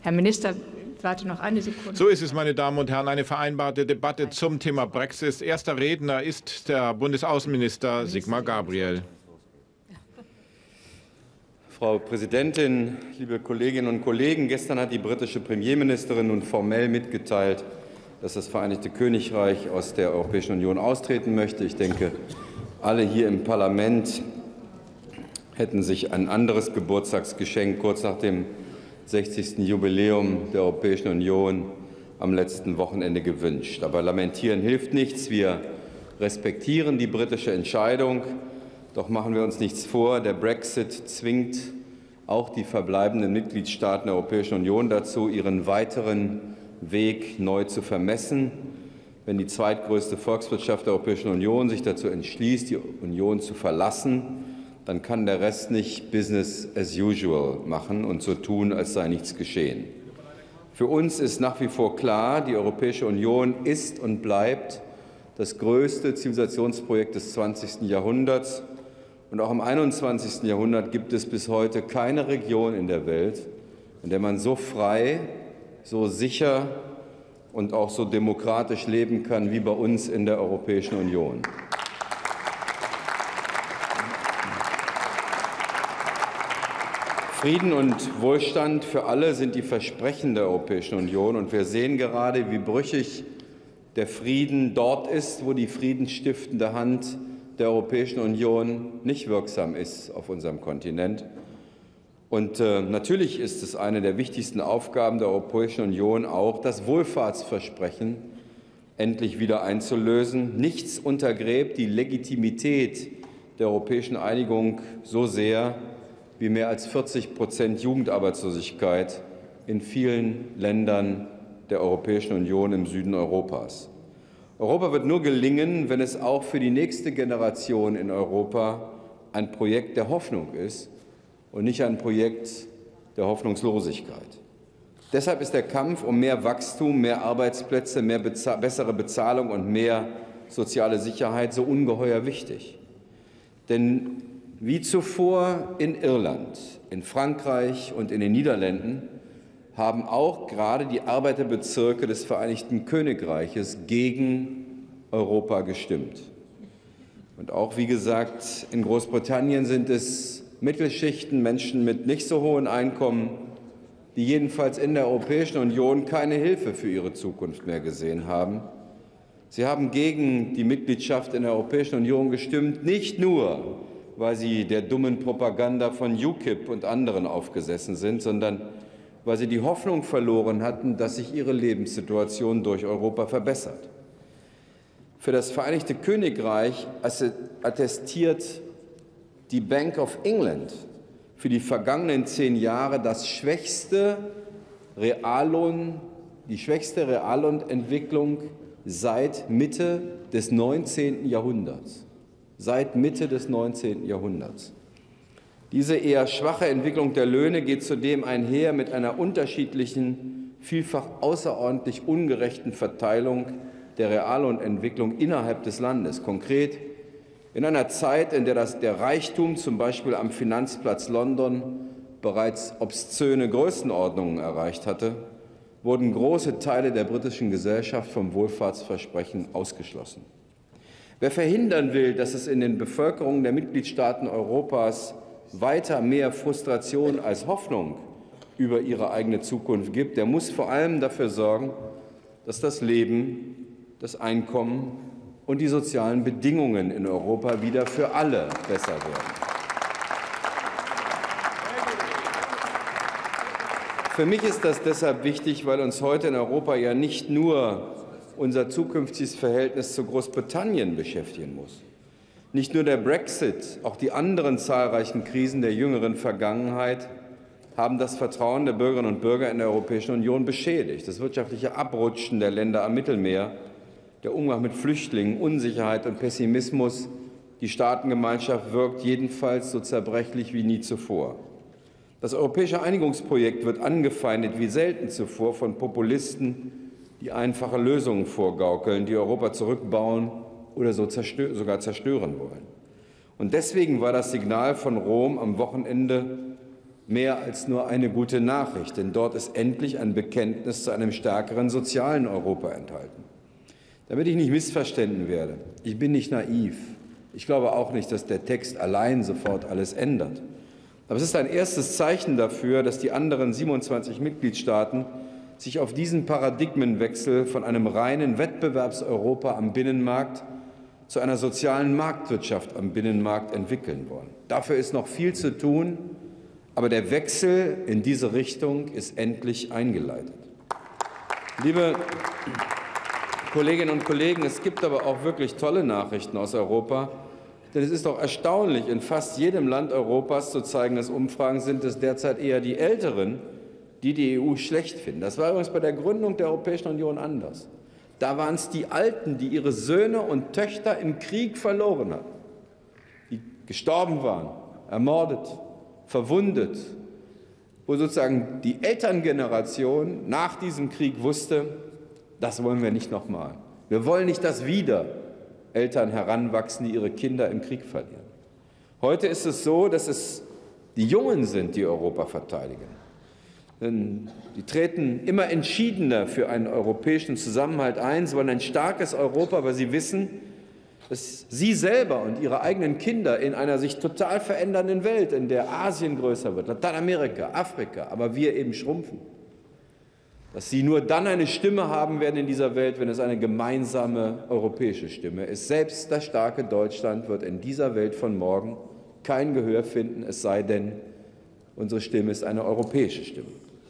Herr Minister, warte noch eine Sekunde. So ist es, meine Damen und Herren, eine vereinbarte Debatte zum Thema Brexit. Erster Redner ist der Bundesaußenminister Sigmar Gabriel. Frau Präsidentin, liebe Kolleginnen und Kollegen! Gestern hat die britische Premierministerin nun formell mitgeteilt, dass das Vereinigte Königreich aus der Europäischen Union austreten möchte. Ich denke, alle hier im Parlament hätten sich ein anderes Geburtstagsgeschenk kurz nach dem 60. Jubiläum der Europäischen Union am letzten Wochenende gewünscht. Aber lamentieren hilft nichts. Wir respektieren die britische Entscheidung. Doch machen wir uns nichts vor. Der Brexit zwingt auch die verbleibenden Mitgliedstaaten der Europäischen Union dazu, ihren weiteren Weg neu zu vermessen. Wenn die zweitgrößte Volkswirtschaft der Europäischen Union sich dazu entschließt, die Union zu verlassen, dann kann der Rest nicht Business as usual machen und so tun, als sei nichts geschehen. Für uns ist nach wie vor klar, die Europäische Union ist und bleibt das größte Zivilisationsprojekt des 20. Jahrhunderts. Und auch im 21. Jahrhundert gibt es bis heute keine Region in der Welt, in der man so frei, so sicher und auch so demokratisch leben kann wie bei uns in der Europäischen Union. Frieden und Wohlstand für alle sind die Versprechen der Europäischen Union. Und wir sehen gerade, wie brüchig der Frieden dort ist, wo die friedensstiftende Hand der Europäischen Union nicht wirksam ist auf unserem Kontinent. Und natürlich ist es eine der wichtigsten Aufgaben der Europäischen Union auch, das Wohlfahrtsversprechen endlich wieder einzulösen. Nichts untergräbt die Legitimität der europäischen Einigung so sehr wie mehr als 40% Jugendarbeitslosigkeit in vielen Ländern der Europäischen Union im Süden Europas. Europa wird nur gelingen, wenn es auch für die nächste Generation in Europa ein Projekt der Hoffnung ist und nicht ein Projekt der Hoffnungslosigkeit. Deshalb ist der Kampf um mehr Wachstum, mehr Arbeitsplätze, bessere Bezahlung und mehr soziale Sicherheit so ungeheuer wichtig. Denn wie zuvor in Irland, in Frankreich und in den Niederlanden haben auch gerade die Arbeiterbezirke des Vereinigten Königreiches gegen Europa gestimmt. Und auch, wie gesagt, in Großbritannien sind es Mittelschichten, Menschen mit nicht so hohen Einkommen, die jedenfalls in der Europäischen Union keine Hilfe für ihre Zukunft mehr gesehen haben. Sie haben gegen die Mitgliedschaft in der Europäischen Union gestimmt, nicht nur, weil sie der dummen Propaganda von UKIP und anderen aufgesessen sind, sondern weil sie die Hoffnung verloren hatten, dass sich ihre Lebenssituation durch Europa verbessert. Für das Vereinigte Königreich attestiert die Bank of England für die vergangenen 10 Jahre die schwächste Reallohnentwicklung seit Mitte des 19. Jahrhunderts. Seit Mitte des 19. Jahrhunderts. Diese eher schwache Entwicklung der Löhne geht zudem einher mit einer unterschiedlichen, vielfach außerordentlich ungerechten Verteilung der Reallohnentwicklung innerhalb des Landes. Konkret in einer Zeit, in der der Reichtum zum Beispiel am Finanzplatz London bereits obszöne Größenordnungen erreicht hatte, wurden große Teile der britischen Gesellschaft vom Wohlfahrtsversprechen ausgeschlossen. Wer verhindern will, dass es in den Bevölkerungen der Mitgliedstaaten Europas weiter mehr Frustration als Hoffnung über ihre eigene Zukunft gibt, der muss vor allem dafür sorgen, dass das Leben, das Einkommen und die sozialen Bedingungen in Europa wieder für alle besser werden. Für mich ist das deshalb wichtig, weil uns heute in Europa ja nicht nur unser zukünftiges Verhältnis zu Großbritannien beschäftigen muss. Nicht nur der Brexit, auch die anderen zahlreichen Krisen der jüngeren Vergangenheit haben das Vertrauen der Bürgerinnen und Bürger in der Europäischen Union beschädigt. Das wirtschaftliche Abrutschen der Länder am Mittelmeer, der Umgang mit Flüchtlingen, Unsicherheit und Pessimismus, die Staatengemeinschaft wirkt jedenfalls so zerbrechlich wie nie zuvor. Das europäische Einigungsprojekt wird angefeindet wie selten zuvor von Populisten, die einfache Lösungen vorgaukeln, die Europa zurückbauen oder sogar zerstören wollen. Und deswegen war das Signal von Rom am Wochenende mehr als nur eine gute Nachricht, denn dort ist endlich ein Bekenntnis zu einem stärkeren sozialen Europa enthalten. Damit ich nicht missverstanden werde, ich bin nicht naiv. Ich glaube auch nicht, dass der Text allein sofort alles ändert. Aber es ist ein erstes Zeichen dafür, dass die anderen 27 Mitgliedstaaten sich auf diesen Paradigmenwechsel von einem reinen Wettbewerbseuropa am Binnenmarkt zu einer sozialen Marktwirtschaft am Binnenmarkt entwickeln wollen. Dafür ist noch viel zu tun, aber der Wechsel in diese Richtung ist endlich eingeleitet. Liebe Kolleginnen und Kollegen, es gibt aber auch wirklich tolle Nachrichten aus Europa. Denn es ist doch erstaunlich, in fast jedem Land Europas, so zeigen es Umfragen, sind es derzeit eher die Älteren, die die EU schlecht finden. Das war übrigens bei der Gründung der Europäischen Union anders. Da waren es die Alten, die ihre Söhne und Töchter im Krieg verloren hatten, die gestorben waren, ermordet, verwundet, wo sozusagen die Elterngeneration nach diesem Krieg wusste, das wollen wir nicht nochmal. Wir wollen nicht, dass wieder Eltern heranwachsen, die ihre Kinder im Krieg verlieren. Heute ist es so, dass es die Jungen sind, die Europa verteidigen. Denn die treten immer entschiedener für einen europäischen Zusammenhalt ein. Sie wollen ein starkes Europa, weil sie wissen, dass sie selber und ihre eigenen Kinder in einer sich total verändernden Welt, in der Asien größer wird, Lateinamerika, Afrika, aber wir eben schrumpfen, dass sie nur dann eine Stimme haben werden in dieser Welt, wenn es eine gemeinsame europäische Stimme ist. Selbst das starke Deutschland wird in dieser Welt von morgen kein Gehör finden, es sei denn, unsere Stimme ist eine europäische Stimme.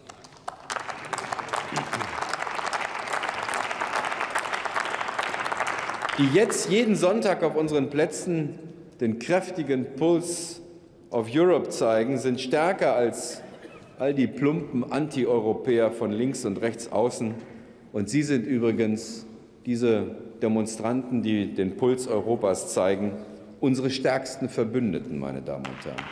Die jetzt jeden Sonntag auf unseren Plätzen den kräftigen Puls of Europe zeigen, sind stärker als all die plumpen Anti-Europäer von links und rechts außen. Und Sie sind übrigens, diese Demonstranten, die den Puls Europas zeigen, unsere stärksten Verbündeten, meine Damen und Herren.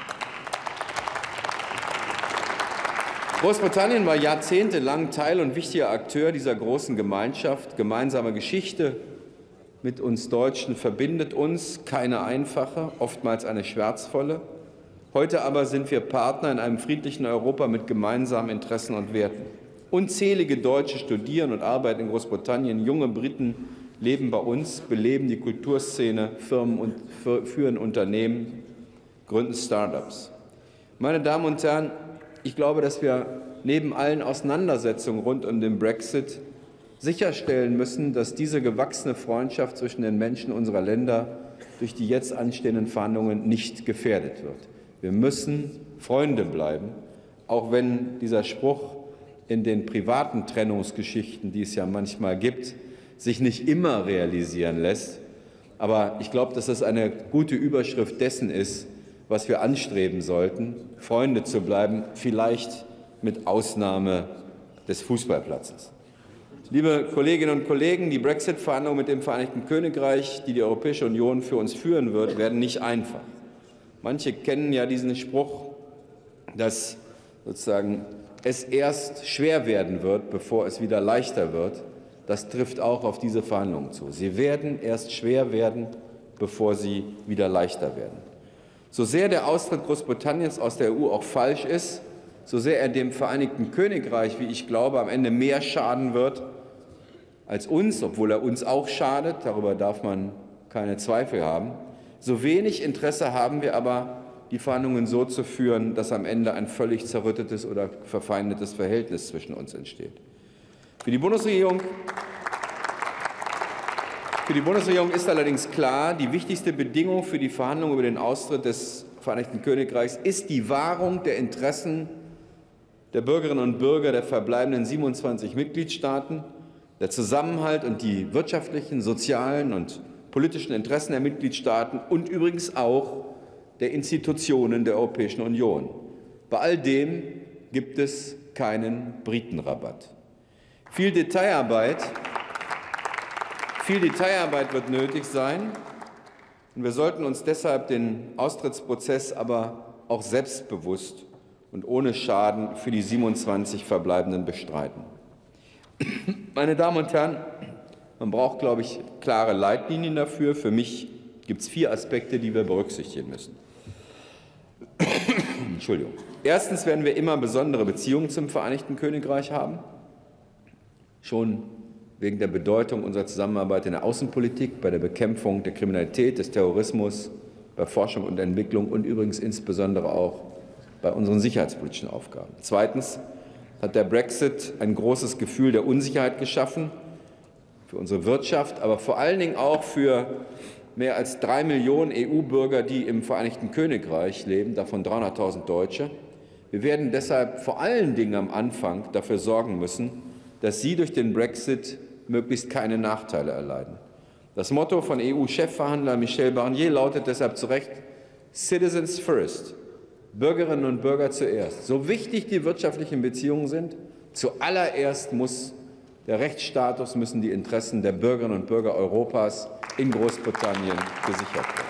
Großbritannien war jahrzehntelang Teil und wichtiger Akteur dieser großen Gemeinschaft. Gemeinsame Geschichte mit uns Deutschen verbindet uns, keine einfache, oftmals eine schmerzvolle. Heute aber sind wir Partner in einem friedlichen Europa mit gemeinsamen Interessen und Werten. Unzählige Deutsche studieren und arbeiten in Großbritannien, junge Briten leben bei uns, beleben die Kulturszene, Firmen und führen Unternehmen, gründen Start-ups. Meine Damen und Herren, ich glaube, dass wir neben allen Auseinandersetzungen rund um den Brexit sicherstellen müssen, dass diese gewachsene Freundschaft zwischen den Menschen unserer Länder durch die jetzt anstehenden Verhandlungen nicht gefährdet wird. Wir müssen Freunde bleiben, auch wenn dieser Spruch in den privaten Trennungsgeschichten, die es ja manchmal gibt, sich nicht immer realisieren lässt. Aber ich glaube, dass das eine gute Überschrift dessen ist, was wir anstreben sollten, Freunde zu bleiben, vielleicht mit Ausnahme des Fußballplatzes. Liebe Kolleginnen und Kollegen, die Brexit-Verhandlungen mit dem Vereinigten Königreich, die die Europäische Union für uns führen wird, werden nicht einfach. Manche kennen ja diesen Spruch, dass sozusagen es erst schwer werden wird, bevor es wieder leichter wird. Das trifft auch auf diese Verhandlungen zu. Sie werden erst schwer werden, bevor sie wieder leichter werden. So sehr der Austritt Großbritanniens aus der EU auch falsch ist, so sehr er dem Vereinigten Königreich, wie ich glaube, am Ende mehr schaden wird als uns, obwohl er uns auch schadet, darüber darf man keine Zweifel haben. So wenig Interesse haben wir aber, die Verhandlungen so zu führen, dass am Ende ein völlig zerrüttetes oder verfeindetes Verhältnis zwischen uns entsteht. Für die Bundesregierung ist allerdings klar, die wichtigste Bedingung für die Verhandlungen über den Austritt des Vereinigten Königreichs ist die Wahrung der Interessen der Bürgerinnen und Bürger der verbleibenden 27 Mitgliedstaaten, der Zusammenhalt und die wirtschaftlichen, sozialen und politischen Interessen der Mitgliedstaaten und übrigens auch der Institutionen der Europäischen Union. Bei all dem gibt es keinen Britenrabatt. Viel Detailarbeit wird nötig sein, und wir sollten uns deshalb den Austrittsprozess aber auch selbstbewusst und ohne Schaden für die 27 Verbleibenden bestreiten. Meine Damen und Herren, man braucht, glaube ich, klare Leitlinien dafür. Für mich gibt es 4 Aspekte, die wir berücksichtigen müssen. Entschuldigung. Erstens werden wir immer besondere Beziehungen zum Vereinigten Königreich haben, schon wegen der Bedeutung unserer Zusammenarbeit in der Außenpolitik, bei der Bekämpfung der Kriminalität, des Terrorismus, bei Forschung und Entwicklung und übrigens insbesondere auch bei unseren sicherheitspolitischen Aufgaben. Zweitens hat der Brexit ein großes Gefühl der Unsicherheit geschaffen für unsere Wirtschaft, aber vor allen Dingen auch für mehr als 3 Millionen EU-Bürger, die im Vereinigten Königreich leben, davon 300.000 Deutsche. Wir werden deshalb vor allen Dingen am Anfang dafür sorgen müssen, dass sie durch den Brexit möglichst keine Nachteile erleiden. Das Motto von EU-Chefverhandler Michel Barnier lautet deshalb zu Recht Citizens First, Bürgerinnen und Bürger zuerst. So wichtig die wirtschaftlichen Beziehungen sind, zuallererst muss der Rechtsstatus, müssen die Interessen der Bürgerinnen und Bürger Europas in Großbritannien gesichert werden.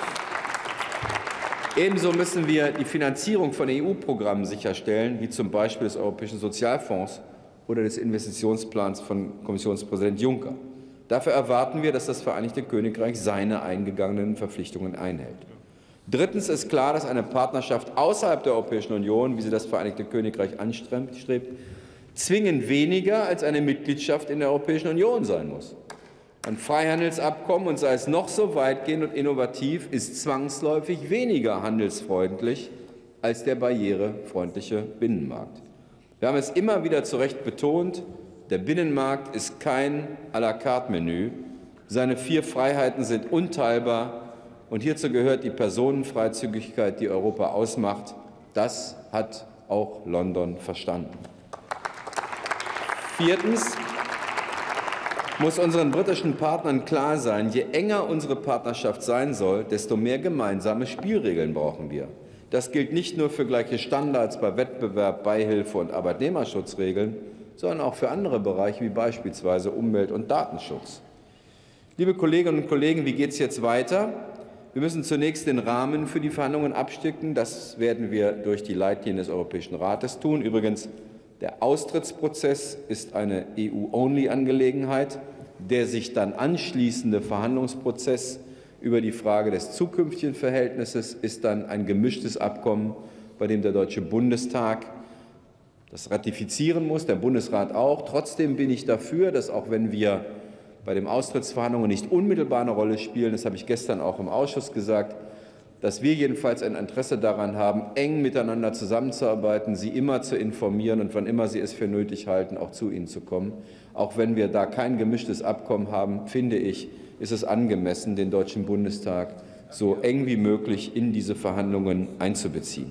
Ebenso müssen wir die Finanzierung von EU-Programmen sicherstellen, wie zum Beispiel des Europäischen Sozialfonds oder des Investitionsplans von Kommissionspräsident Juncker. Dafür erwarten wir, dass das Vereinigte Königreich seine eingegangenen Verpflichtungen einhält. Drittens ist klar, dass eine Partnerschaft außerhalb der Europäischen Union, wie sie das Vereinigte Königreich anstrebt, zwingend weniger als eine Mitgliedschaft in der Europäischen Union sein muss. Ein Freihandelsabkommen, und sei es noch so weitgehend und innovativ, ist zwangsläufig weniger handelsfreundlich als der barrierefreundliche Binnenmarkt. Wir haben es immer wieder zu Recht betont, der Binnenmarkt ist kein à-la-carte-Menü. Seine 4 Freiheiten sind unteilbar, und hierzu gehört die Personenfreizügigkeit, die Europa ausmacht. Das hat auch London verstanden. Viertens muss unseren britischen Partnern klar sein, je enger unsere Partnerschaft sein soll, desto mehr gemeinsame Spielregeln brauchen wir. Das gilt nicht nur für gleiche Standards bei Wettbewerb, Beihilfe und Arbeitnehmerschutzregeln, sondern auch für andere Bereiche wie beispielsweise Umwelt- und Datenschutz. Liebe Kolleginnen und Kollegen, wie geht es jetzt weiter? Wir müssen zunächst den Rahmen für die Verhandlungen abstecken. Das werden wir durch die Leitlinien des Europäischen Rates tun. Übrigens, der Austrittsprozess ist eine EU-Only-Angelegenheit. Der sich dann anschließende Verhandlungsprozess über die Frage des zukünftigen Verhältnisses ist dann ein gemischtes Abkommen, bei dem der Deutsche Bundestag das ratifizieren muss, der Bundesrat auch. Trotzdem bin ich dafür, dass, auch wenn wir bei den Austrittsverhandlungen nicht unmittelbar eine Rolle spielen, das habe ich gestern auch im Ausschuss gesagt, dass wir jedenfalls ein Interesse daran haben, eng miteinander zusammenzuarbeiten, Sie immer zu informieren und wann immer Sie es für nötig halten, auch zu Ihnen zu kommen. Auch wenn wir da kein gemischtes Abkommen haben, finde ich, ist es angemessen, den Deutschen Bundestag so eng wie möglich in diese Verhandlungen einzubeziehen.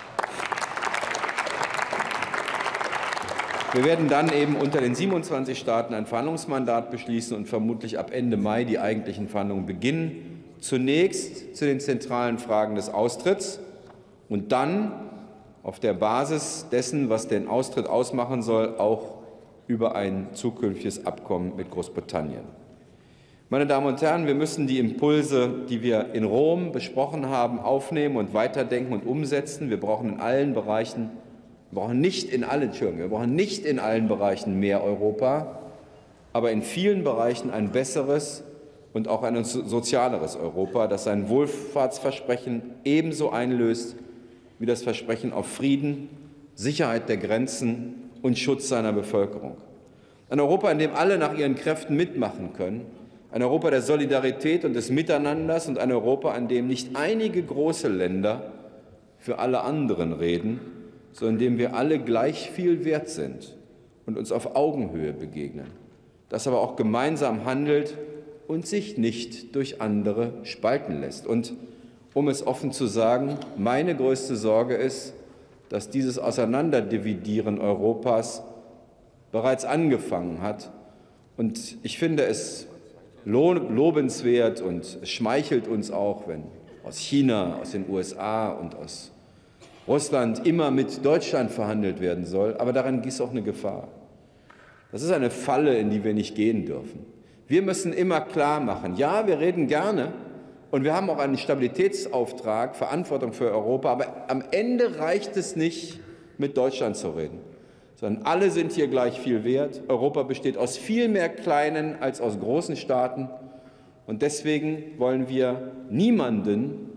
Wir werden dann eben unter den 27 Staaten ein Verhandlungsmandat beschließen und vermutlich ab Ende Mai die eigentlichen Verhandlungen beginnen. Zunächst zu den zentralen Fragen des Austritts und dann auf der Basis dessen, was den Austritt ausmachen soll, auch über ein zukünftiges Abkommen mit Großbritannien. Meine Damen und Herren, wir müssen die Impulse, die wir in Rom besprochen haben, aufnehmen und weiterdenken und umsetzen. Wir brauchen in allen Bereichen, wir brauchen nicht in allen Bereichen mehr Europa, aber in vielen Bereichen ein besseres und auch ein sozialeres Europa, das sein Wohlfahrtsversprechen ebenso einlöst wie das Versprechen auf Frieden, Sicherheit der Grenzen und Schutz seiner Bevölkerung. Ein Europa, in dem alle nach ihren Kräften mitmachen können, ein Europa der Solidarität und des Miteinanders und ein Europa, an dem nicht einige große Länder für alle anderen reden, sondern in dem wir alle gleich viel wert sind und uns auf Augenhöhe begegnen, das aber auch gemeinsam handelt und sich nicht durch andere spalten lässt. Und um es offen zu sagen, meine größte Sorge ist, dass dieses Auseinanderdividieren Europas bereits angefangen hat. Und ich finde es lobenswert und es schmeichelt uns auch, wenn aus China, aus den USA und aus Russland immer mit Deutschland verhandelt werden soll. Aber daran ist auch eine Gefahr. Das ist eine Falle, in die wir nicht gehen dürfen. Wir müssen immer klar machen, ja, wir reden gerne und wir haben auch einen Stabilitätsauftrag, Verantwortung für Europa, aber am Ende reicht es nicht, mit Deutschland zu reden, sondern alle sind hier gleich viel wert. Europa besteht aus viel mehr kleinen als aus großen Staaten und deswegen wollen wir niemanden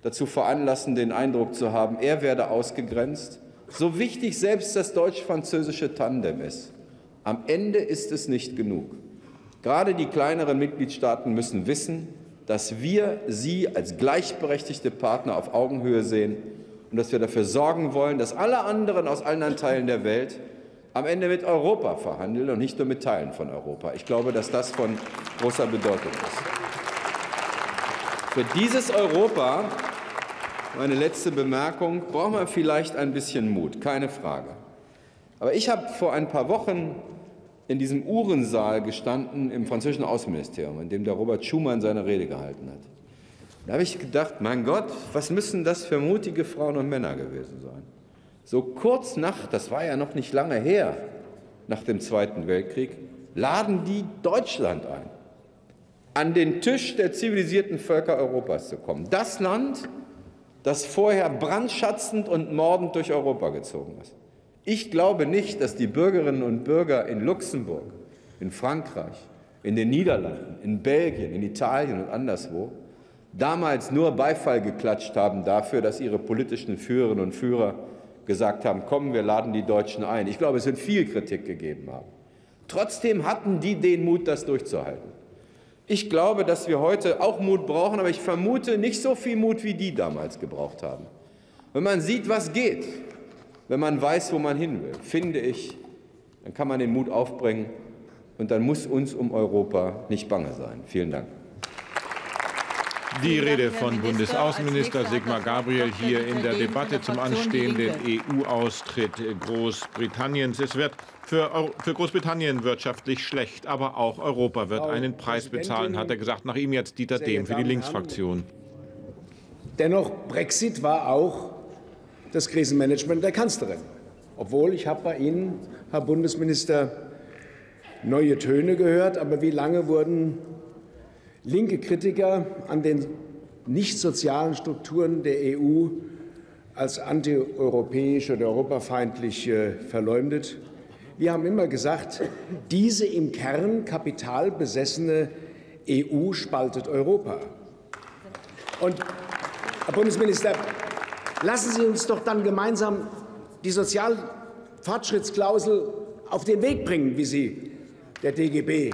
dazu veranlassen, den Eindruck zu haben, er werde ausgegrenzt. So wichtig selbst das deutsch-französische Tandem ist, am Ende ist es nicht genug. Gerade die kleineren Mitgliedstaaten müssen wissen, dass wir sie als gleichberechtigte Partner auf Augenhöhe sehen und dass wir dafür sorgen wollen, dass alle anderen aus allen Teilen der Welt am Ende mit Europa verhandeln und nicht nur mit Teilen von Europa. Ich glaube, dass das von großer Bedeutung ist. Für dieses Europa, meine letzte Bemerkung, braucht man vielleicht ein bisschen Mut, keine Frage. Aber ich habe vor ein paar Wochen in diesem Uhrensaal gestanden im französischen Außenministerium, in dem der Robert Schuman seine Rede gehalten hat. Da habe ich gedacht, mein Gott, was müssen das für mutige Frauen und Männer gewesen sein? So kurz das war ja noch nicht lange her, nach dem Zweiten Weltkrieg, laden die Deutschland ein, an den Tisch der zivilisierten Völker Europas zu kommen. Das Land, das vorher brandschatzend und mordend durch Europa gezogen ist. Ich glaube nicht, dass die Bürgerinnen und Bürger in Luxemburg, in Frankreich, in den Niederlanden, in Belgien, in Italien und anderswo damals nur Beifall geklatscht haben dafür, dass ihre politischen Führerinnen und Führer gesagt haben, komm, wir laden die Deutschen ein. Ich glaube, es wird viel Kritik gegeben haben. Trotzdem hatten die den Mut, das durchzuhalten. Ich glaube, dass wir heute auch Mut brauchen, aber ich vermute nicht so viel Mut, wie die damals gebraucht haben. Wenn man sieht, was geht, wenn man weiß, wo man hin will, finde ich, dann kann man den Mut aufbringen und dann muss uns um Europa nicht bange sein. Vielen Dank. Die Rede von Bundesaußenminister Sigmar Gabriel hier in der Debatte zum anstehenden EU-Austritt Großbritanniens. Es wird für Großbritannien wirtschaftlich schlecht, aber auch Europa wird einen Preis bezahlen, hat er gesagt. Nach ihm jetzt Dieter Dehm für die Linksfraktion. Dennoch, Brexit war auch das Krisenmanagement der Kanzlerin. Obwohl, ich habe bei Ihnen, Herr Bundesminister, neue Töne gehört. Aber wie lange wurden linke Kritiker an den nicht sozialen Strukturen der EU als antieuropäisch oder europafeindlich verleumdet? Wir haben immer gesagt, diese im Kern kapitalbesessene EU spaltet Europa. Und, Herr Bundesminister, lassen Sie uns doch dann gemeinsam die Sozialfortschrittsklausel auf den Weg bringen, wie sie der DGB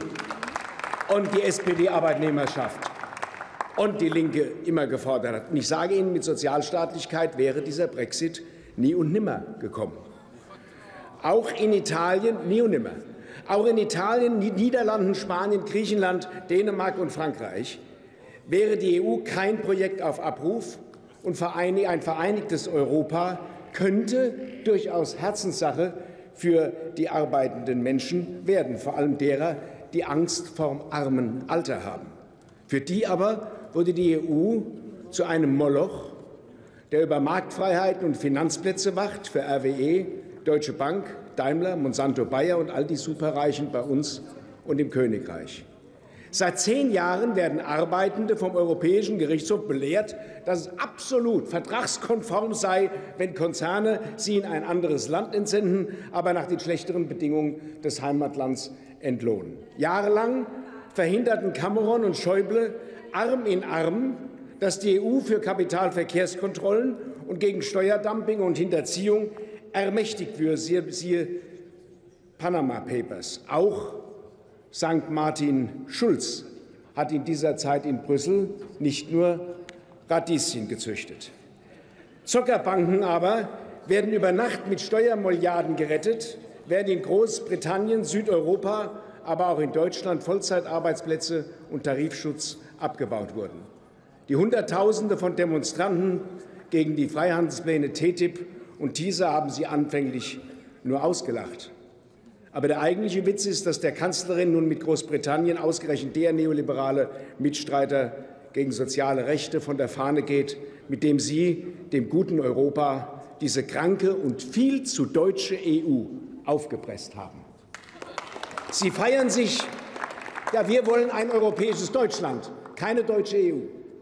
und die SPD-Arbeitnehmerschaft und die Linke immer gefordert hat. Und ich sage Ihnen, mit Sozialstaatlichkeit wäre dieser Brexit nie und nimmer gekommen. Auch in Italien, nie und nimmer. Auch in Italien, Niederlanden, Spanien, Griechenland, Dänemark und Frankreich wäre die EU kein Projekt auf Abruf. Und ein vereinigtes Europa könnte durchaus Herzenssache für die arbeitenden Menschen werden, vor allem derer, die Angst vorm armen Alter haben. Für die aber wurde die EU zu einem Moloch, der über Marktfreiheiten und Finanzplätze wacht für RWE, Deutsche Bank, Daimler, Monsanto Bayer und all die Superreichen bei uns und im Königreich. Seit 10 Jahren werden Arbeitende vom Europäischen Gerichtshof belehrt, dass es absolut vertragskonform sei, wenn Konzerne sie in ein anderes Land entsenden, aber nach den schlechteren Bedingungen des Heimatlands entlohnen. Jahrelang verhinderten Cameron und Schäuble Arm in Arm, dass die EU für Kapitalverkehrskontrollen und gegen Steuerdumping und Hinterziehung ermächtigt würde, siehe Panama Papers. Auch St. Martin Schulz hat in dieser Zeit in Brüssel nicht nur Radieschen gezüchtet. Zuckerbanken aber werden über Nacht mit Steuermilliarden gerettet, während in Großbritannien, Südeuropa, aber auch in Deutschland Vollzeitarbeitsplätze und Tarifschutz abgebaut wurden. Die Hunderttausende von Demonstranten gegen die Freihandelspläne TTIP und TISA haben sie anfänglich nur ausgelacht. Aber der eigentliche Witz ist, dass der Kanzlerin nun mit Großbritannien ausgerechnet der neoliberale Mitstreiter gegen soziale Rechte von der Fahne geht, mit dem sie dem guten Europa diese kranke und viel zu deutsche EU aufgepresst haben. Sie feiern sich, ja, wir wollen ein europäisches Deutschland, keine deutsche EU.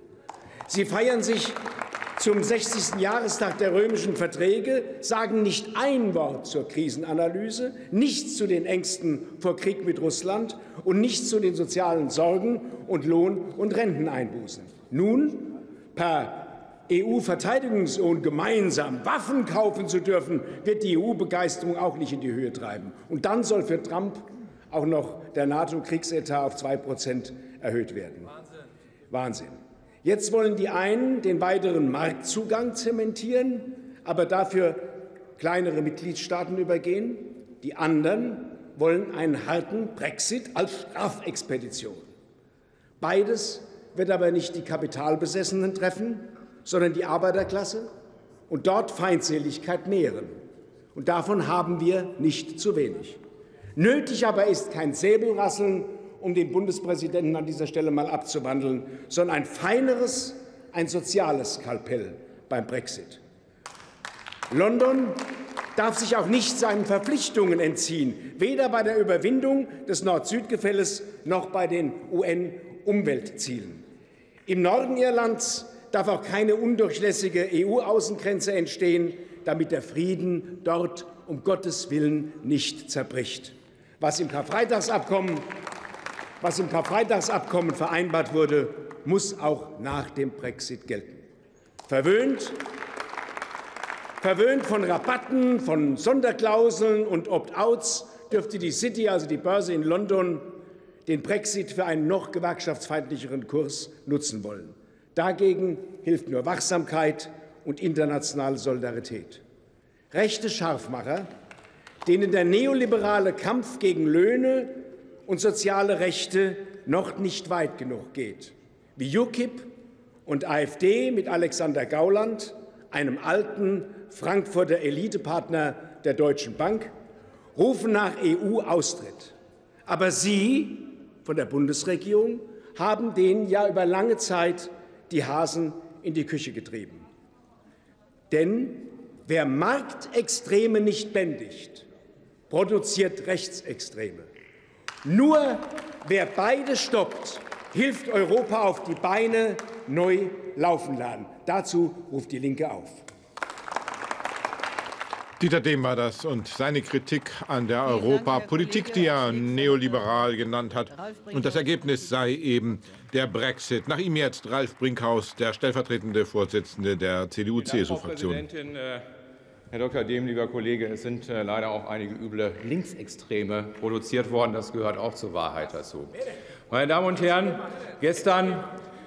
Sie feiern sich zum 60. Jahrestag der römischen Verträge, sagen nicht ein Wort zur Krisenanalyse, nichts zu den Ängsten vor Krieg mit Russland und nichts zu den sozialen Sorgen und Lohn- und Renteneinbußen. Nun, per EU-Verteidigungsunion gemeinsam Waffen kaufen zu dürfen, wird die EU-Begeisterung auch nicht in die Höhe treiben. Und dann soll für Trump auch noch der NATO-Kriegsetat auf 2% erhöht werden. Wahnsinn. Jetzt wollen die einen den weiteren Marktzugang zementieren, aber dafür kleinere Mitgliedstaaten übergehen. Die anderen wollen einen harten Brexit als Strafexpedition. Beides wird aber nicht die Kapitalbesessenen treffen, sondern die Arbeiterklasse und dort Feindseligkeit mehren. Und davon haben wir nicht zu wenig. Nötig aber ist kein Säbelrasseln, um den Bundespräsidenten an dieser Stelle mal abzuwandeln, sondern ein feineres, ein soziales Skalpell beim Brexit. London darf sich auch nicht seinen Verpflichtungen entziehen, weder bei der Überwindung des Nord-Süd-Gefälles noch bei den UN-Umweltzielen. Im Norden Irlands darf auch keine undurchlässige EU-Außengrenze entstehen, damit der Frieden dort um Gottes Willen nicht zerbricht. Was im Karfreitagsabkommen vereinbart wurde, muss auch nach dem Brexit gelten. Verwöhnt von Rabatten, von Sonderklauseln und Opt-outs dürfte die City, also die Börse in London, den Brexit für einen noch gewerkschaftsfeindlicheren Kurs nutzen wollen. Dagegen hilft nur Wachsamkeit und internationale Solidarität. Rechte Scharfmacher, denen der neoliberale Kampf gegen Löhne und soziale Rechte noch nicht weit genug geht, wie UKIP und AfD mit Alexander Gauland, einem alten Frankfurter Elitepartner der Deutschen Bank, rufen nach EU-Austritt. Aber Sie von der Bundesregierung haben denen ja über lange Zeit die Hasen in die Küche getrieben. Denn wer Marktextreme nicht bändigt, produziert Rechtsextreme. Nur wer beide stoppt, hilft Europa auf die Beine neu laufen lassen. Dazu ruft die Linke auf. Dieter Dehm war das und seine Kritik an der Europapolitik, die er neoliberal genannt hat. Und das Ergebnis sei eben der Brexit. Nach ihm jetzt Ralf Brinkhaus, der stellvertretende Vorsitzende der CDU-CSU-Fraktion. Frau Präsidentin, Herr Dr. Dehm, lieber Kollege, es sind leider auch einige üble Linksextreme produziert worden. Das gehört auch zur Wahrheit dazu. Meine Damen und Herren, gestern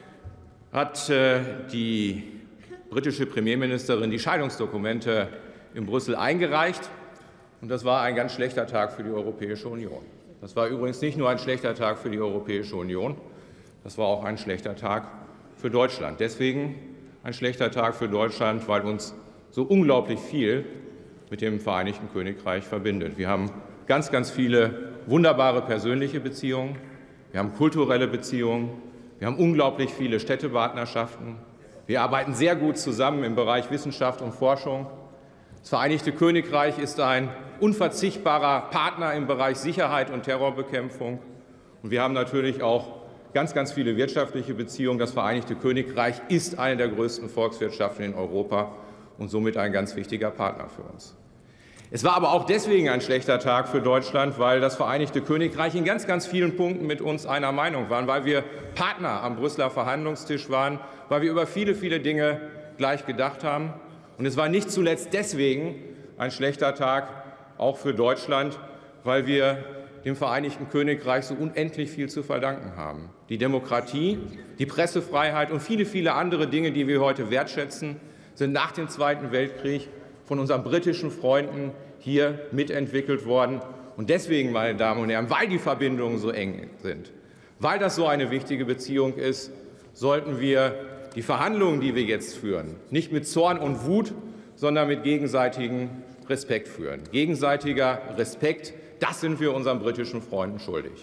hat die britische Premierministerin die Scheidungsdokumente in Brüssel eingereicht. Und das war ein ganz schlechter Tag für die Europäische Union. Das war übrigens nicht nur ein schlechter Tag für die Europäische Union, das war auch ein schlechter Tag für Deutschland. Deswegen ein schlechter Tag für Deutschland, weil uns so unglaublich viel mit dem Vereinigten Königreich verbindet. Wir haben ganz, ganz viele wunderbare persönliche Beziehungen, wir haben kulturelle Beziehungen, wir haben unglaublich viele Städtepartnerschaften, wir arbeiten sehr gut zusammen im Bereich Wissenschaft und Forschung. Das Vereinigte Königreich ist ein unverzichtbarer Partner im Bereich Sicherheit und Terrorbekämpfung. Und wir haben natürlich auch ganz, ganz viele wirtschaftliche Beziehungen. Das Vereinigte Königreich ist eine der größten Volkswirtschaften in Europa und somit ein ganz wichtiger Partner für uns. Es war aber auch deswegen ein schlechter Tag für Deutschland, weil das Vereinigte Königreich in ganz, ganz vielen Punkten mit uns einer Meinung war, weil wir Partner am Brüsseler Verhandlungstisch waren, weil wir über viele, viele Dinge gleich gedacht haben. Und es war nicht zuletzt deswegen ein schlechter Tag auch für Deutschland, weil wir dem Vereinigten Königreich so unendlich viel zu verdanken haben. Die Demokratie, die Pressefreiheit und viele, viele andere Dinge, die wir heute wertschätzen, sind nach dem Zweiten Weltkrieg von unseren britischen Freunden hier mitentwickelt worden. Und deswegen, meine Damen und Herren, weil die Verbindungen so eng sind, weil das so eine wichtige Beziehung ist, sollten wir die Verhandlungen, die wir jetzt führen, nicht mit Zorn und Wut, sondern mit gegenseitigem Respekt führen. Gegenseitiger Respekt, das sind wir unseren britischen Freunden schuldig.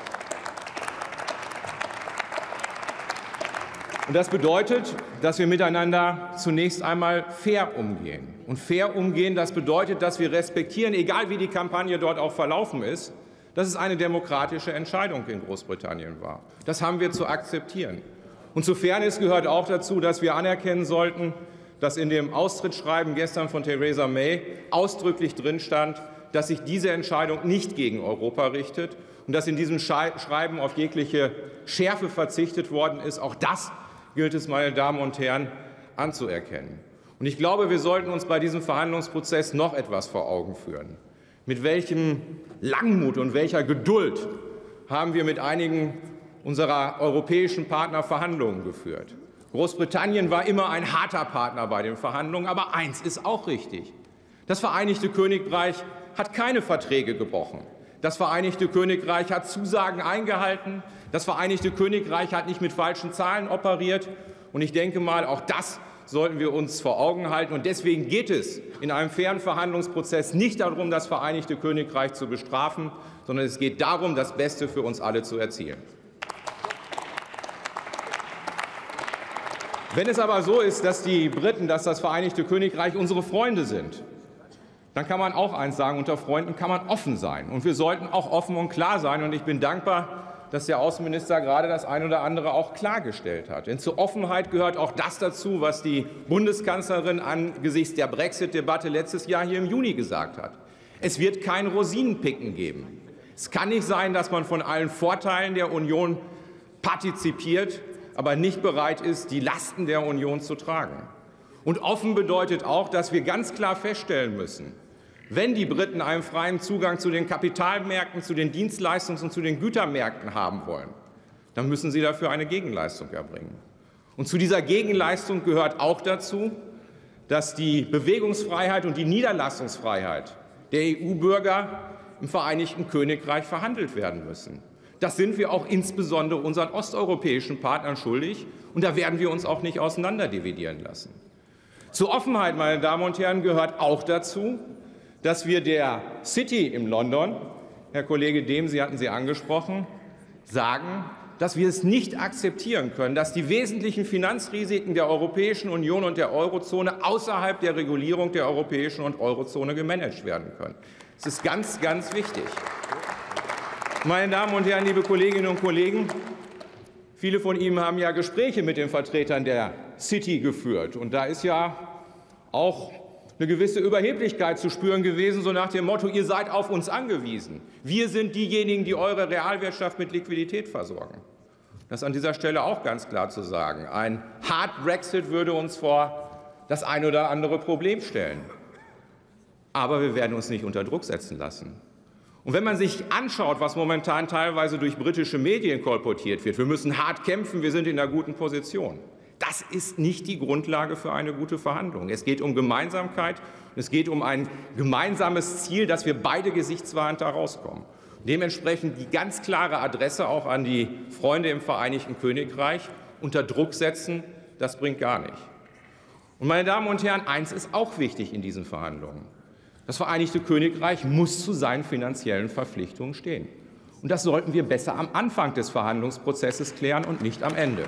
Und das bedeutet, dass wir miteinander zunächst einmal fair umgehen. Und fair umgehen, das bedeutet, dass wir respektieren, egal wie die Kampagne dort auch verlaufen ist, dass es eine demokratische Entscheidung in Großbritannien war. Das haben wir zu akzeptieren. Und zu Fairness gehört auch dazu, dass wir anerkennen sollten, dass in dem Austrittsschreiben gestern von Theresa May ausdrücklich drin stand, dass sich diese Entscheidung nicht gegen Europa richtet und dass in diesem Schreiben auf jegliche Schärfe verzichtet worden ist. Auch das gilt es, meine Damen und Herren, anzuerkennen. Und ich glaube, wir sollten uns bei diesem Verhandlungsprozess noch etwas vor Augen führen. Mit welchem Langmut und welcher Geduld haben wir mit einigen unserer europäischen Partner Verhandlungen geführt. Großbritannien war immer ein harter Partner bei den Verhandlungen, aber eins ist auch richtig. Das Vereinigte Königreich hat keine Verträge gebrochen. Das Vereinigte Königreich hat Zusagen eingehalten. Das Vereinigte Königreich hat nicht mit falschen Zahlen operiert. Und ich denke mal, auch das sollten wir uns vor Augen halten. Und deswegen geht es in einem fairen Verhandlungsprozess nicht darum, das Vereinigte Königreich zu bestrafen, sondern es geht darum, das Beste für uns alle zu erzielen. Wenn es aber so ist, dass die Briten, dass das Vereinigte Königreich unsere Freunde sind, dann kann man auch eins sagen, unter Freunden kann man offen sein. Und wir sollten auch offen und klar sein. Und ich bin dankbar, dass der Außenminister gerade das eine oder andere auch klargestellt hat. Denn zur Offenheit gehört auch das dazu, was die Bundeskanzlerin angesichts der Brexit-Debatte letztes Jahr hier im Juni gesagt hat. Es wird kein Rosinenpicken geben. Es kann nicht sein, dass man von allen Vorteilen der Union partizipiert, aber nicht bereit ist, die Lasten der Union zu tragen. Und offen bedeutet auch, dass wir ganz klar feststellen müssen, wenn die Briten einen freien Zugang zu den Kapitalmärkten, zu den Dienstleistungs- und zu den Gütermärkten haben wollen, dann müssen sie dafür eine Gegenleistung erbringen. Und zu dieser Gegenleistung gehört auch dazu, dass die Bewegungsfreiheit und die Niederlassungsfreiheit der EU-Bürger im Vereinigten Königreich verhandelt werden müssen. Das sind wir auch insbesondere unseren osteuropäischen Partnern schuldig, und da werden wir uns auch nicht auseinanderdividieren lassen. Zur Offenheit, meine Damen und Herren, gehört auch dazu, dass wir der City in London, Herr Kollege Dehm, Sie hatten sie angesprochen, sagen, dass wir es nicht akzeptieren können, dass die wesentlichen Finanzrisiken der Europäischen Union und der Eurozone außerhalb der Regulierung der Europäischen und Eurozone gemanagt werden können. Das ist ganz, ganz wichtig. Meine Damen und Herren, liebe Kolleginnen und Kollegen, viele von Ihnen haben ja Gespräche mit den Vertretern der City geführt. Und da ist ja auch eine gewisse Überheblichkeit zu spüren gewesen, so nach dem Motto, ihr seid auf uns angewiesen. Wir sind diejenigen, die eure Realwirtschaft mit Liquidität versorgen. Das ist an dieser Stelle auch ganz klar zu sagen. Ein Hard Brexit würde uns vor das ein oder andere Problem stellen. Aber wir werden uns nicht unter Druck setzen lassen. Und wenn man sich anschaut, was momentan teilweise durch britische Medien kolportiert wird, wir müssen hart kämpfen, wir sind in einer guten Position. Das ist nicht die Grundlage für eine gute Verhandlung. Es geht um Gemeinsamkeit, es geht um ein gemeinsames Ziel, dass wir beide gesichtswahrend da rauskommen. Dementsprechend die ganz klare Adresse auch an die Freunde im Vereinigten Königreich: unter Druck setzen, das bringt gar nicht. Und meine Damen und Herren, eins ist auch wichtig in diesen Verhandlungen. Das Vereinigte Königreich muss zu seinen finanziellen Verpflichtungen stehen. Und das sollten wir besser am Anfang des Verhandlungsprozesses klären und nicht am Ende.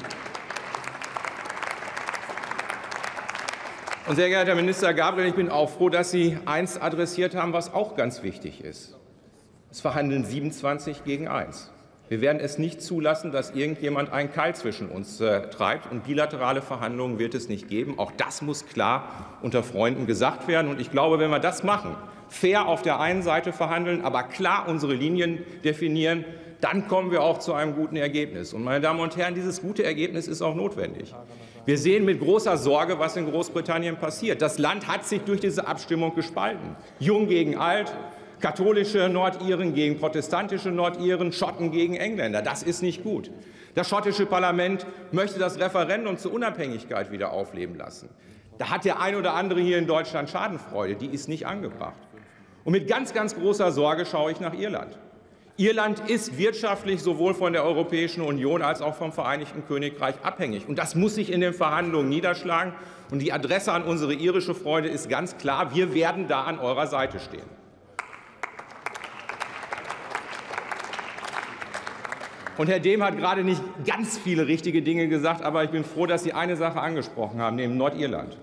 Und sehr geehrter Herr Minister Gabriel, ich bin auch froh, dass Sie eins adressiert haben, was auch ganz wichtig ist. Es verhandeln 27 gegen 1. Wir werden es nicht zulassen, dass irgendjemand einen Keil zwischen uns treibt. Und bilaterale Verhandlungen wird es nicht geben. Auch das muss klar unter Freunden gesagt werden. Und ich glaube, wenn wir das machen, fair auf der einen Seite verhandeln, aber klar unsere Linien definieren, dann kommen wir auch zu einem guten Ergebnis. Und meine Damen und Herren, dieses gute Ergebnis ist auch notwendig. Wir sehen mit großer Sorge, was in Großbritannien passiert. Das Land hat sich durch diese Abstimmung gespalten. Jung gegen alt, katholische Nordiren gegen protestantische Nordiren, Schotten gegen Engländer. Das ist nicht gut. Das schottische Parlament möchte das Referendum zur Unabhängigkeit wieder aufleben lassen. Da hat der ein oder andere hier in Deutschland Schadenfreude. Die ist nicht angebracht. Und mit ganz, ganz großer Sorge schaue ich nach Irland. Irland ist wirtschaftlich sowohl von der Europäischen Union als auch vom Vereinigten Königreich abhängig. Und das muss sich in den Verhandlungen niederschlagen. Und die Adresse an unsere irische Freunde ist ganz klar: Wir werden da an eurer Seite stehen. Und Herr Dehm hat gerade nicht ganz viele richtige Dinge gesagt, aber ich bin froh, dass Sie eine Sache angesprochen haben, nämlich Nordirland.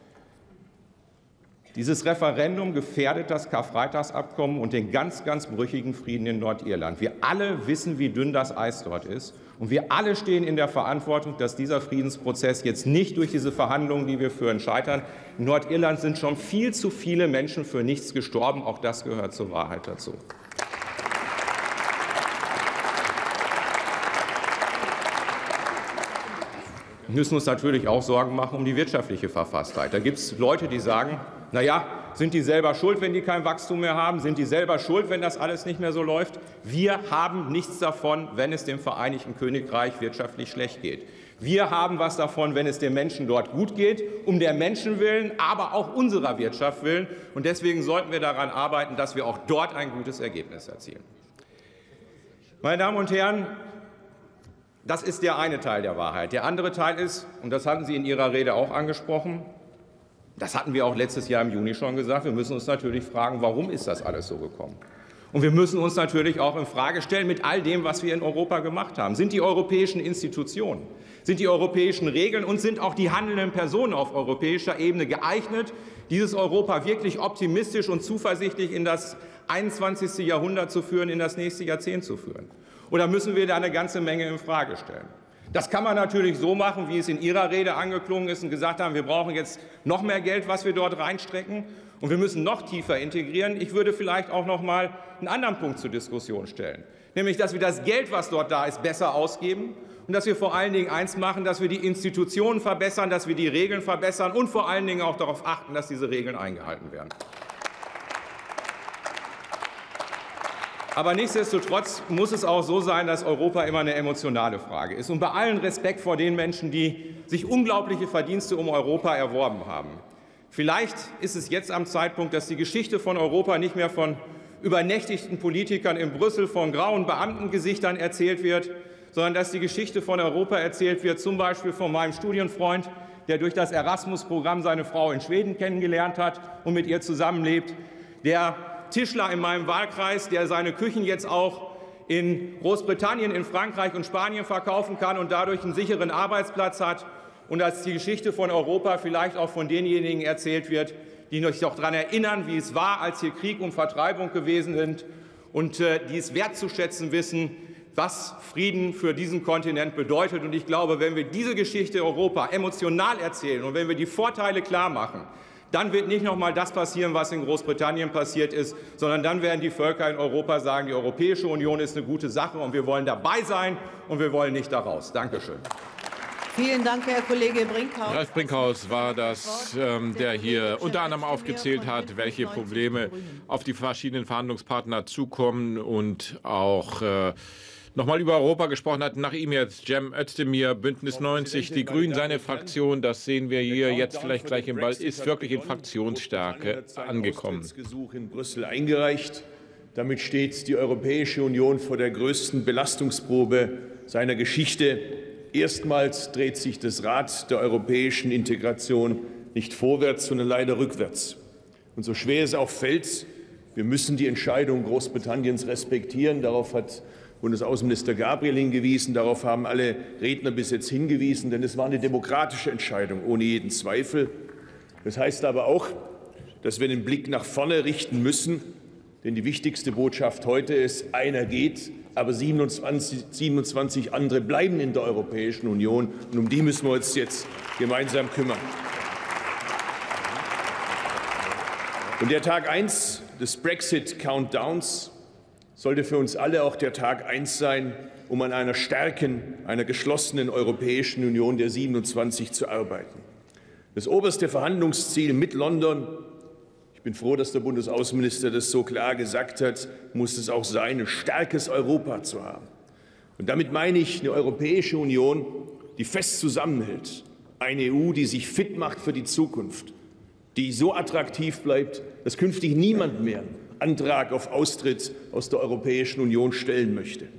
Dieses Referendum gefährdet das Karfreitagsabkommen und den ganz, ganz brüchigen Frieden in Nordirland. Wir alle wissen, wie dünn das Eis dort ist. Und wir alle stehen in der Verantwortung, dass dieser Friedensprozess jetzt nicht durch diese Verhandlungen, die wir führen, scheitern. In Nordirland sind schon viel zu viele Menschen für nichts gestorben. Auch das gehört zur Wahrheit dazu. müssen uns natürlich auch Sorgen machen um die wirtschaftliche Verfasstheit. Da gibt es Leute, die sagen, na ja, sind die selber schuld, wenn die kein Wachstum mehr haben? Sind die selber schuld, wenn das alles nicht mehr so läuft? Wir haben nichts davon, wenn es dem Vereinigten Königreich wirtschaftlich schlecht geht. Wir haben was davon, wenn es den Menschen dort gut geht, um der Menschen willen, aber auch unserer Wirtschaft willen. Und deswegen sollten wir daran arbeiten, dass wir auch dort ein gutes Ergebnis erzielen. Meine Damen und Herren, das ist der eine Teil der Wahrheit. Der andere Teil ist, und das hatten Sie in Ihrer Rede auch angesprochen, das hatten wir auch letztes Jahr im Juni schon gesagt, wir müssen uns natürlich fragen, warum ist das alles so gekommen? Und wir müssen uns natürlich auch in Frage stellen mit all dem, was wir in Europa gemacht haben. Sind die europäischen Institutionen, sind die europäischen Regeln und sind auch die handelnden Personen auf europäischer Ebene geeignet, dieses Europa wirklich optimistisch und zuversichtlich in das 21. Jahrhundert zu führen, in das nächste Jahrzehnt zu führen? Oder müssen wir da eine ganze Menge in Frage stellen? Das kann man natürlich so machen, wie es in Ihrer Rede angeklungen ist und gesagt haben, wir brauchen jetzt noch mehr Geld, was wir dort reinstecken, und wir müssen noch tiefer integrieren. Ich würde vielleicht auch noch mal einen anderen Punkt zur Diskussion stellen, nämlich, dass wir das Geld, was dort da ist, besser ausgeben und dass wir vor allen Dingen eins machen, dass wir die Institutionen verbessern, dass wir die Regeln verbessern und vor allen Dingen auch darauf achten, dass diese Regeln eingehalten werden. Aber nichtsdestotrotz muss es auch so sein, dass Europa immer eine emotionale Frage ist. Und bei allem Respekt vor den Menschen, die sich unglaubliche Verdienste um Europa erworben haben. Vielleicht ist es jetzt am Zeitpunkt, dass die Geschichte von Europa nicht mehr von übernächtigten Politikern in Brüssel, von grauen Beamtengesichtern erzählt wird, sondern dass die Geschichte von Europa erzählt wird, zum Beispiel von meinem Studienfreund, der durch das Erasmus-Programm seine Frau in Schweden kennengelernt hat und mit ihr zusammenlebt, der Tischler in meinem Wahlkreis, der seine Küchen jetzt auch in Großbritannien, in Frankreich und Spanien verkaufen kann und dadurch einen sicheren Arbeitsplatz hat, und dass die Geschichte von Europa vielleicht auch von denjenigen erzählt wird, die sich noch daran erinnern, wie es war, als hier Krieg und Vertreibung gewesen sind und die es wertzuschätzen wissen, was Frieden für diesen Kontinent bedeutet. Und ich glaube, wenn wir diese Geschichte Europa emotional erzählen und wenn wir die Vorteile klar machen, dann wird nicht noch mal das passieren, was in Großbritannien passiert ist, sondern dann werden die Völker in Europa sagen, die Europäische Union ist eine gute Sache und wir wollen dabei sein und wir wollen nicht daraus. Dankeschön. Vielen Dank, Herr Kollege Brinkhaus. Ralf Brinkhaus war das, der hier unter anderem aufgezählt hat, welche Probleme auf die verschiedenen Verhandlungspartner zukommen und auch noch mal über Europa gesprochen hat. Nach ihm jetzt Cem Özdemir, Bündnis 90, die Grünen, seine Fraktion, das sehen wir hier jetzt vielleicht gleich im Ball, ist wirklich in Fraktionsstärke angekommen. Gesuch in Brüssel eingereicht. Damit steht die Europäische Union vor der größten Belastungsprobe seiner Geschichte. Erstmals dreht sich das Rad der europäischen Integration nicht vorwärts, sondern leider rückwärts. Und so schwer es auch fällt, wir müssen die Entscheidung Großbritanniens respektieren. Darauf hat Bundesaußenminister Gabriel hingewiesen. Darauf haben alle Redner bis jetzt hingewiesen. Denn es war eine demokratische Entscheidung, ohne jeden Zweifel. Das heißt aber auch, dass wir den Blick nach vorne richten müssen. Denn die wichtigste Botschaft heute ist, einer geht, aber 27 andere bleiben in der Europäischen Union. Und um die müssen wir uns jetzt gemeinsam kümmern. Und der Tag 1 des Brexit-Countdowns sollte für uns alle auch der Tag 1 sein, um an einer starken, einer geschlossenen Europäischen Union der 27 zu arbeiten. Das oberste Verhandlungsziel mit London, ich bin froh, dass der Bundesaußenminister das so klar gesagt hat, muss es auch sein, ein starkes Europa zu haben. Und damit meine ich eine Europäische Union, die fest zusammenhält, eine EU, die sich fit macht für die Zukunft, die so attraktiv bleibt, dass künftig niemand mehr Antrag auf Austritt aus der Europäischen Union stellen möchte.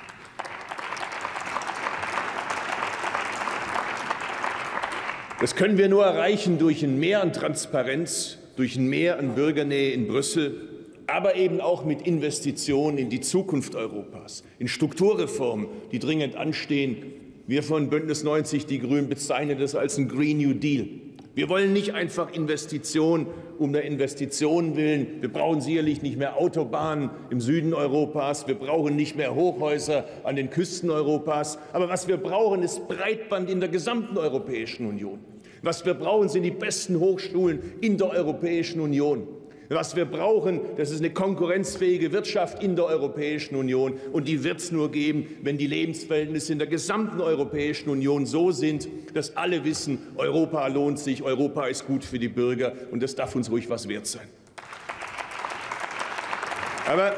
Das können wir nur erreichen durch ein Mehr an Transparenz, durch ein Mehr an Bürgernähe in Brüssel, aber eben auch mit Investitionen in die Zukunft Europas, in Strukturreformen, die dringend anstehen. Wir von Bündnis 90, die Grünen, bezeichnen das als einen Green New Deal. Wir wollen nicht einfach Investitionen um der Investitionen willen. Wir brauchen sicherlich nicht mehr Autobahnen im Süden Europas. Wir brauchen nicht mehr Hochhäuser an den Küsten Europas. Aber was wir brauchen, ist Breitband in der gesamten Europäischen Union. Was wir brauchen, sind die besten Hochschulen in der Europäischen Union. Was wir brauchen, das ist eine konkurrenzfähige Wirtschaft in der Europäischen Union. Und die wird es nur geben, wenn die Lebensverhältnisse in der gesamten Europäischen Union so sind, dass alle wissen, Europa lohnt sich, Europa ist gut für die Bürger. Und das darf uns ruhig was wert sein. Aber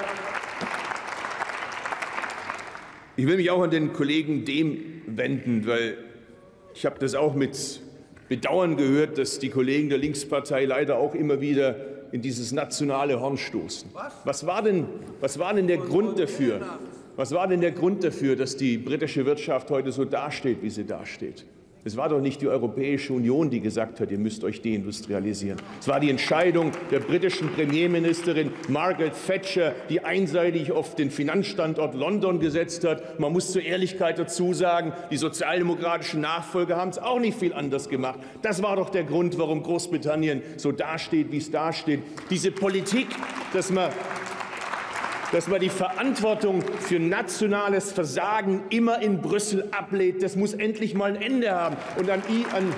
ich will mich auch an den Kollegen Dehm wenden, weil ich habe das auch mit Bedauern gehört, dass die Kollegen der Linkspartei leider auch immer wieder in dieses nationale Horn stoßen. Was war denn der Grund dafür? Was war denn der Grund dafür, dass die britische Wirtschaft heute so dasteht, wie sie dasteht? Es war doch nicht die Europäische Union, die gesagt hat, ihr müsst euch deindustrialisieren. Es war die Entscheidung der britischen Premierministerin Margaret Thatcher, die einseitig auf den Finanzstandort London gesetzt hat. Man muss zur Ehrlichkeit dazu sagen, die sozialdemokratischen Nachfolger haben es auch nicht viel anders gemacht. Das war doch der Grund, warum Großbritannien so dasteht, wie es dasteht. Diese Politik, dass man die Verantwortung für nationales Versagen immer in Brüssel ablehnt, das muss endlich mal ein Ende haben. Und an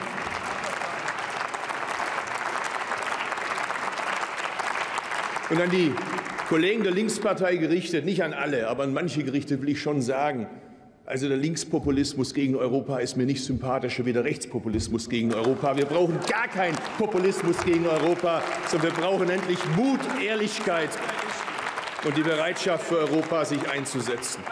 die Kollegen der Linkspartei gerichtet, nicht an alle, aber an manche gerichtet, will ich schon sagen, also der Linkspopulismus gegen Europa ist mir nicht sympathischer wie der Rechtspopulismus gegen Europa. Wir brauchen gar keinen Populismus gegen Europa, sondern wir brauchen endlich Mut, Ehrlichkeit und die Bereitschaft für Europa, sich einzusetzen.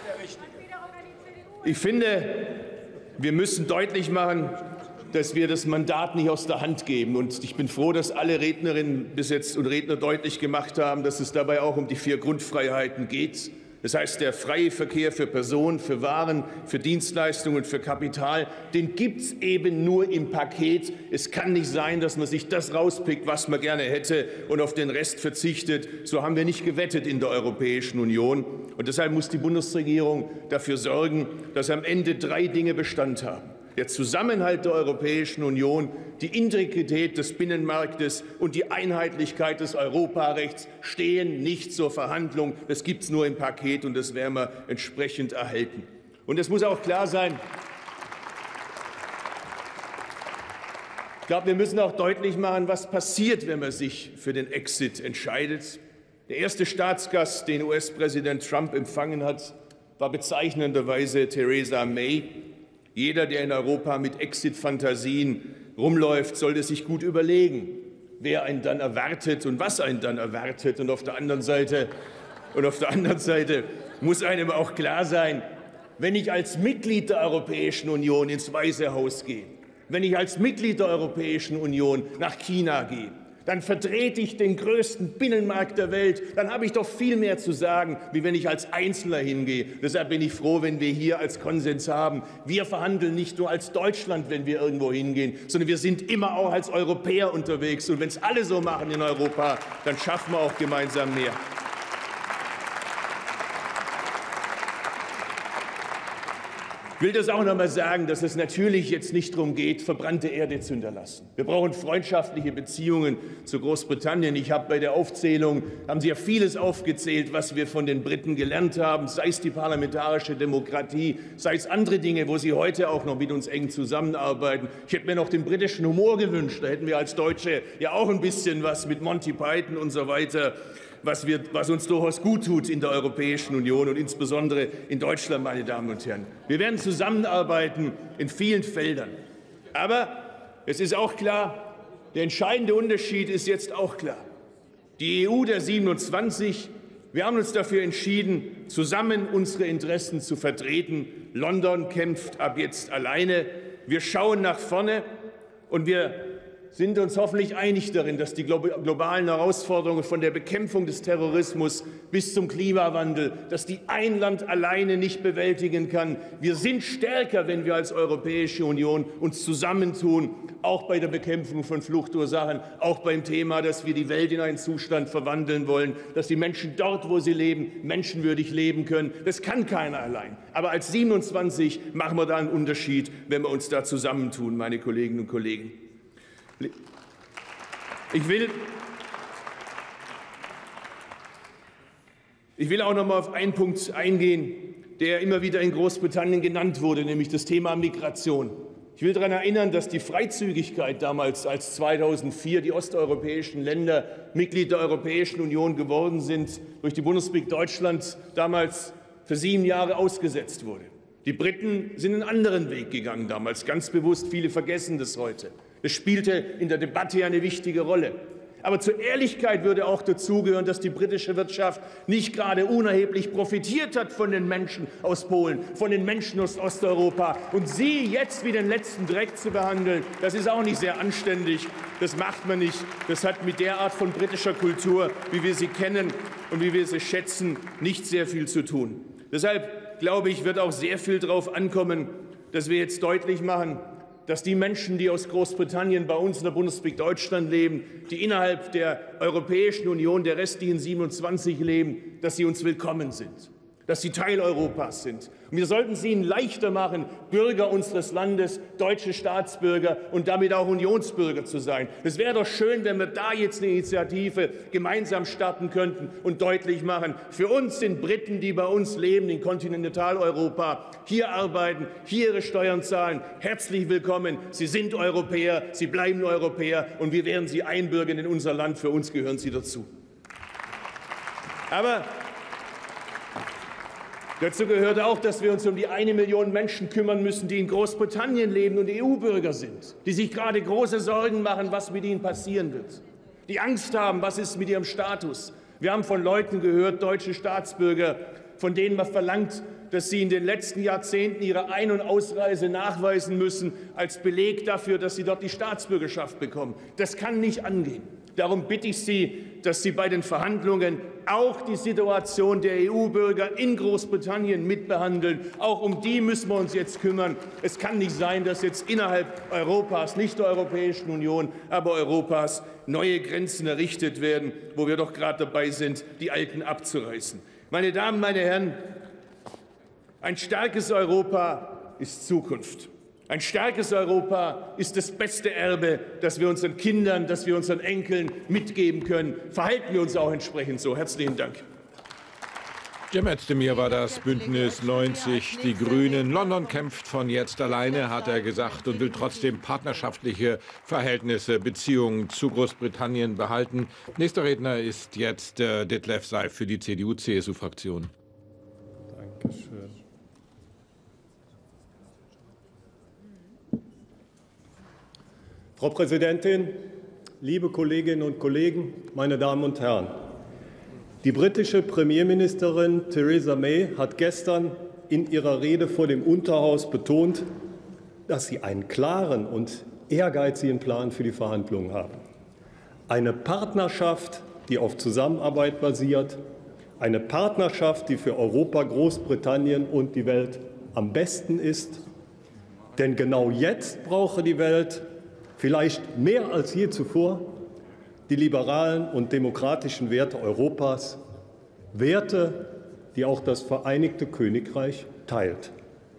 Ich finde, wir müssen deutlich machen, dass wir das Mandat nicht aus der Hand geben. Und ich bin froh, dass alle Rednerinnen bis jetzt und Redner deutlich gemacht haben, dass es dabei auch um die 4 Grundfreiheiten geht. Das heißt, der freie Verkehr für Personen, für Waren, für Dienstleistungen und für Kapital, den gibt es eben nur im Paket. Es kann nicht sein, dass man sich das rauspickt, was man gerne hätte, und auf den Rest verzichtet. So haben wir nicht gewettet in der Europäischen Union. Und deshalb muss die Bundesregierung dafür sorgen, dass am Ende 3 Dinge Bestand haben: der Zusammenhalt der Europäischen Union, die Integrität des Binnenmarktes und die Einheitlichkeit des Europarechts stehen nicht zur Verhandlung. Das gibt es nur im Paket, und das werden wir entsprechend erhalten. Und es muss auch klar sein, ich glaube, wir müssen auch deutlich machen, was passiert, wenn man sich für den Exit entscheidet. Der erste Staatsgast, den US-Präsident Trump empfangen hat, war bezeichnenderweise Theresa May. Jeder, der in Europa mit Exit-Fantasien rumläuft, sollte sich gut überlegen, wer einen dann erwartet und was einen dann erwartet. Und auf der anderen Seite muss einem auch klar sein, wenn ich als Mitglied der Europäischen Union ins Weiße Haus gehe, wenn ich als Mitglied der Europäischen Union nach China gehe, dann vertrete ich den größten Binnenmarkt der Welt. Dann habe ich doch viel mehr zu sagen, wie wenn ich als Einzelner hingehe. Deshalb bin ich froh, wenn wir hier als Konsens haben, wir verhandeln nicht nur als Deutschland, wenn wir irgendwo hingehen, sondern wir sind immer auch als Europäer unterwegs. Und wenn es alle so machen in Europa, dann schaffen wir auch gemeinsam mehr. Ich will das auch noch einmal sagen, dass es natürlich jetzt nicht darum geht, verbrannte Erde zu hinterlassen. Wir brauchen freundschaftliche Beziehungen zu Großbritannien. Ich habe bei der Aufzählung, haben Sie ja vieles aufgezählt, was wir von den Briten gelernt haben, sei es die parlamentarische Demokratie, sei es andere Dinge, wo Sie heute auch noch mit uns eng zusammenarbeiten. Ich hätte mir noch den britischen Humor gewünscht. Da hätten wir als Deutsche ja auch ein bisschen was mit Monty Python und so weiter, was uns durchaus gut tut in der Europäischen Union und insbesondere in Deutschland, meine Damen und Herren. Wir werden zusammenarbeiten in vielen Feldern. Aber es ist auch klar, der entscheidende Unterschied ist jetzt auch klar. Die EU der 27, wir haben uns dafür entschieden, zusammen unsere Interessen zu vertreten. London kämpft ab jetzt alleine. Wir schauen nach vorne, und wir sind uns hoffentlich einig darin, dass die globalen Herausforderungen von der Bekämpfung des Terrorismus bis zum Klimawandel, dass die ein Land alleine nicht bewältigen kann. Wir sind stärker, wenn wir als Europäische Union uns zusammentun, auch bei der Bekämpfung von Fluchtursachen, auch beim Thema, dass wir die Welt in einen Zustand verwandeln wollen, dass die Menschen dort, wo sie leben, menschenwürdig leben können. Das kann keiner allein. Aber als 27 machen wir da einen Unterschied, wenn wir uns da zusammentun, meine Kolleginnen und Kollegen. Ich will auch noch mal auf einen Punkt eingehen, der immer wieder in Großbritannien genannt wurde, nämlich das Thema Migration. Ich will daran erinnern, dass die Freizügigkeit damals, als 2004 die osteuropäischen Länder Mitglied der Europäischen Union geworden sind, durch die Bundesrepublik Deutschland damals für 7 Jahre ausgesetzt wurde. Die Briten sind einen anderen Weg gegangen damals, ganz bewusst. Viele vergessen das heute. Es spielte in der Debatte eine wichtige Rolle. Aber zur Ehrlichkeit würde auch dazugehören, dass die britische Wirtschaft nicht gerade unerheblich profitiert hat von den Menschen aus Polen, von den Menschen aus Osteuropa. Und sie jetzt wie den letzten Dreck zu behandeln, das ist auch nicht sehr anständig. Das macht man nicht. Das hat mit der Art von britischer Kultur, wie wir sie kennen und wie wir sie schätzen, nicht sehr viel zu tun. Deshalb, glaube ich, wird auch sehr viel darauf ankommen, dass wir jetzt deutlich machen, dass die Menschen, die aus Großbritannien bei uns in der Bundesrepublik Deutschland leben, die innerhalb der Europäischen Union, der restlichen 27 leben, dass sie uns willkommen sind, dass sie Teil Europas sind. Und wir sollten es ihnen leichter machen, Bürger unseres Landes, deutsche Staatsbürger und damit auch Unionsbürger zu sein. Es wäre doch schön, wenn wir da jetzt eine Initiative gemeinsam starten könnten und deutlich machen, für uns sind Briten, die bei uns leben, in Kontinentaleuropa, hier arbeiten, hier ihre Steuern zahlen, herzlich willkommen. Sie sind Europäer, sie bleiben Europäer und wir werden sie einbürgern in unser Land. Für uns gehören sie dazu. Aber dazu gehört auch, dass wir uns um die 1 Million Menschen kümmern müssen, die in Großbritannien leben und EU-Bürger sind, die sich gerade große Sorgen machen, was mit ihnen passieren wird, die Angst haben, was ist mit ihrem Status. Wir haben von Leuten gehört, deutsche Staatsbürger, von denen man verlangt, dass sie in den letzten Jahrzehnten ihre Ein- und Ausreise nachweisen müssen, als Beleg dafür, dass sie dort die Staatsbürgerschaft bekommen. Das kann nicht angehen. Darum bitte ich Sie, dass Sie bei den Verhandlungen auch die Situation der EU-Bürger in Großbritannien mitbehandeln. Auch um die müssen wir uns jetzt kümmern. Es kann nicht sein, dass jetzt innerhalb Europas, nicht der Europäischen Union, aber Europas, neue Grenzen errichtet werden, wo wir doch gerade dabei sind, die alten abzureißen. Meine Damen, meine Herren, ein starkes Europa ist Zukunft. Ein starkes Europa ist das beste Erbe, das wir unseren Kindern, das wir unseren Enkeln mitgeben können. Verhalten wir uns auch entsprechend so. Herzlichen Dank. Cem Özdemir war das, Bündnis 90 Die Grünen. London kämpft von jetzt alleine, hat er gesagt, und will trotzdem partnerschaftliche Verhältnisse, Beziehungen zu Großbritannien behalten. Nächster Redner ist jetzt Ditlev Seif für die CDU-CSU-Fraktion. Dankeschön. Frau Präsidentin, liebe Kolleginnen und Kollegen, meine Damen und Herren! Die britische Premierministerin Theresa May hat gestern in ihrer Rede vor dem Unterhaus betont, dass sie einen klaren und ehrgeizigen Plan für die Verhandlungen haben. Eine Partnerschaft, die auf Zusammenarbeit basiert, eine Partnerschaft, die für Europa, Großbritannien und die Welt am besten ist. Denn genau jetzt brauche die Welt vielleicht mehr als je zuvor die liberalen und demokratischen Werte Europas, Werte, die auch das Vereinigte Königreich teilt.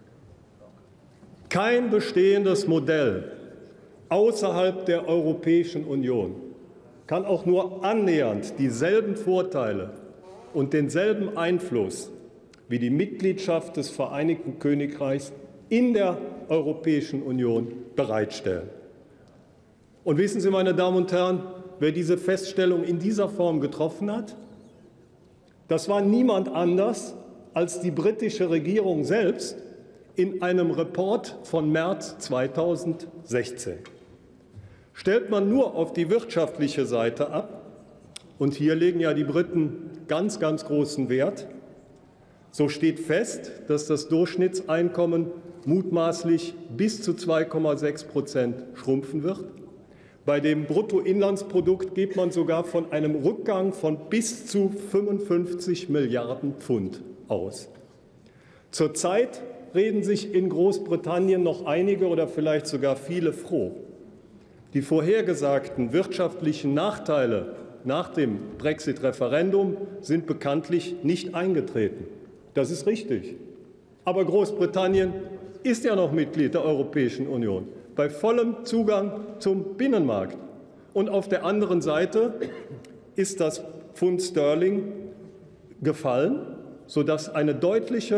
Kein bestehendes Modell außerhalb der Europäischen Union kann auch nur annähernd dieselben Vorteile und denselben Einfluss wie die Mitgliedschaft des Vereinigten Königreichs in der Europäischen Union bereitstellen. Und wissen Sie, meine Damen und Herren, wer diese Feststellung in dieser Form getroffen hat? Das war niemand anders als die britische Regierung selbst in einem Report von März 2016. Stellt man nur auf die wirtschaftliche Seite ab, und hier legen ja die Briten ganz, ganz großen Wert, so steht fest, dass das Durchschnittseinkommen mutmaßlich bis zu 2,6% schrumpfen wird. Bei dem Bruttoinlandsprodukt geht man sogar von einem Rückgang von bis zu 55 Milliarden Pfund aus. Zurzeit reden sich in Großbritannien noch einige oder vielleicht sogar viele froh. Die vorhergesagten wirtschaftlichen Nachteile nach dem Brexit-Referendum sind bekanntlich nicht eingetreten. Das ist richtig. Aber Großbritannien ist ja noch Mitglied der Europäischen Union, bei vollem Zugang zum Binnenmarkt. Und auf der anderen Seite ist das Pfund Sterling gefallen, sodass eine deutliche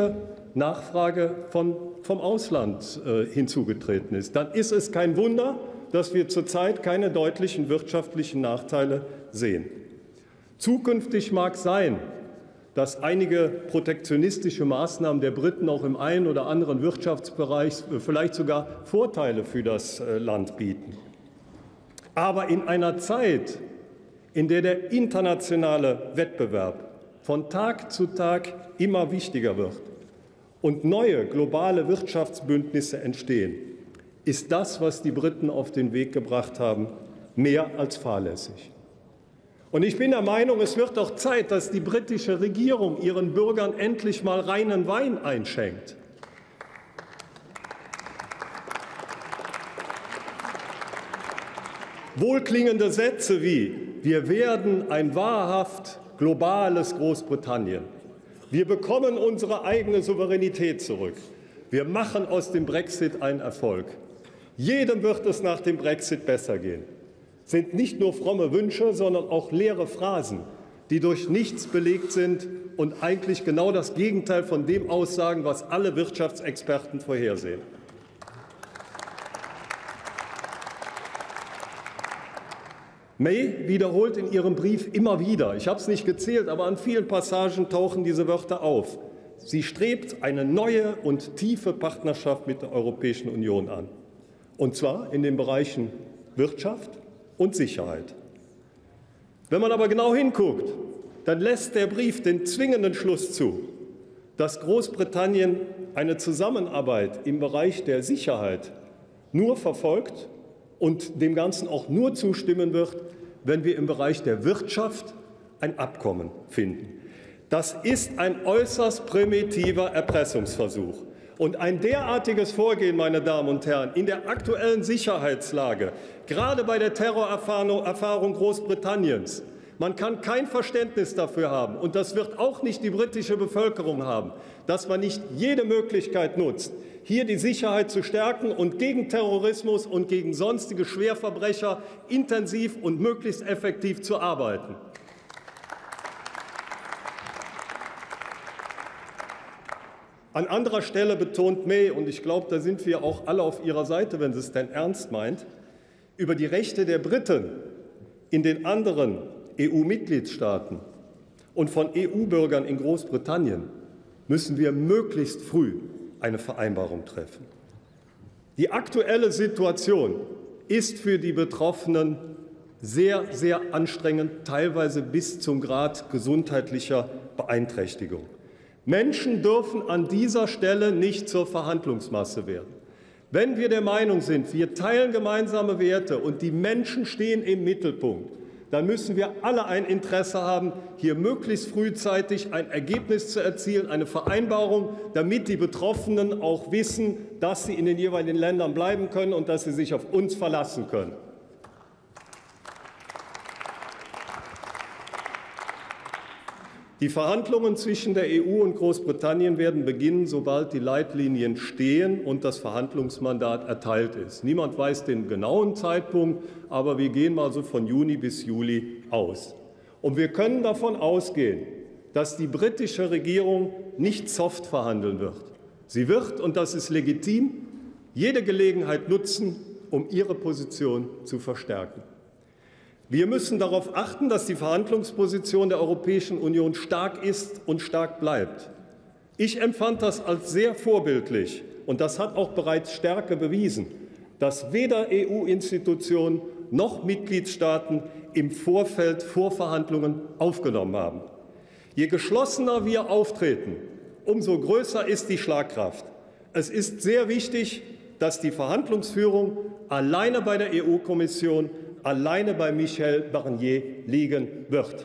Nachfrage vom Ausland hinzugetreten ist. Dann ist es kein Wunder, dass wir zurzeit keine deutlichen wirtschaftlichen Nachteile sehen. Zukünftig mag sein, dass einige protektionistische Maßnahmen der Briten auch im einen oder anderen Wirtschaftsbereich vielleicht sogar Vorteile für das Land bieten. Aber in einer Zeit, in der der internationale Wettbewerb von Tag zu Tag immer wichtiger wird und neue globale Wirtschaftsbündnisse entstehen, ist das, was die Briten auf den Weg gebracht haben, mehr als fahrlässig. Und ich bin der Meinung, es wird auch Zeit, dass die britische Regierung ihren Bürgern endlich mal reinen Wein einschenkt. Wohlklingende Sätze wie „Wir werden ein wahrhaft globales Großbritannien. Wir bekommen unsere eigene Souveränität zurück. Wir machen aus dem Brexit einen Erfolg. Jedem wird es nach dem Brexit besser gehen“, sind nicht nur fromme Wünsche, sondern auch leere Phrasen, die durch nichts belegt sind und eigentlich genau das Gegenteil von dem aussagen, was alle Wirtschaftsexperten vorhersehen. May wiederholt in ihrem Brief immer wieder, ich habe es nicht gezählt, aber an vielen Passagen tauchen diese Wörter auf. Sie strebt eine neue und tiefe Partnerschaft mit der Europäischen Union an, und zwar in den Bereichen Wirtschaft und Sicherheit. Wenn man aber genau hinguckt, dann lässt der Brief den zwingenden Schluss zu, dass Großbritannien eine Zusammenarbeit im Bereich der Sicherheit nur verfolgt und dem Ganzen auch nur zustimmen wird, wenn wir im Bereich der Wirtschaft ein Abkommen finden. Das ist ein äußerst primitiver Erpressungsversuch. Und ein derartiges Vorgehen, meine Damen und Herren, in der aktuellen Sicherheitslage, gerade bei der Terrorerfahrung Großbritanniens, man kann kein Verständnis dafür haben, und das wird auch nicht die britische Bevölkerung haben, dass man nicht jede Möglichkeit nutzt, hier die Sicherheit zu stärken und gegen Terrorismus und gegen sonstige Schwerverbrecher intensiv und möglichst effektiv zu arbeiten. An anderer Stelle betont May, und ich glaube, da sind wir auch alle auf ihrer Seite, wenn sie es denn ernst meint, über die Rechte der Briten in den anderen EU-Mitgliedstaaten und von EU-Bürgern in Großbritannien müssen wir möglichst früh eine Vereinbarung treffen. Die aktuelle Situation ist für die Betroffenen sehr, sehr anstrengend, teilweise bis zum Grad gesundheitlicher Beeinträchtigung. Menschen dürfen an dieser Stelle nicht zur Verhandlungsmasse werden. Wenn wir der Meinung sind, wir teilen gemeinsame Werte und die Menschen stehen im Mittelpunkt, dann müssen wir alle ein Interesse haben, hier möglichst frühzeitig ein Ergebnis zu erzielen, eine Vereinbarung, damit die Betroffenen auch wissen, dass sie in den jeweiligen Ländern bleiben können und dass sie sich auf uns verlassen können. Die Verhandlungen zwischen der EU und Großbritannien werden beginnen, sobald die Leitlinien stehen und das Verhandlungsmandat erteilt ist. Niemand weiß den genauen Zeitpunkt, aber wir gehen mal so von Juni bis Juli aus. Und wir können davon ausgehen, dass die britische Regierung nicht soft verhandeln wird. Sie wird, und das ist legitim, jede Gelegenheit nutzen, um ihre Position zu verstärken. Wir müssen darauf achten, dass die Verhandlungsposition der Europäischen Union stark ist und stark bleibt. Ich empfand das als sehr vorbildlich, und das hat auch bereits Stärke bewiesen, dass weder EU-Institutionen noch Mitgliedstaaten im Vorfeld Vorverhandlungen aufgenommen haben. Je geschlossener wir auftreten, umso größer ist die Schlagkraft. Es ist sehr wichtig, dass die Verhandlungsführung alleine bei der EU-Kommission, alleine bei Michel Barnier liegen wird.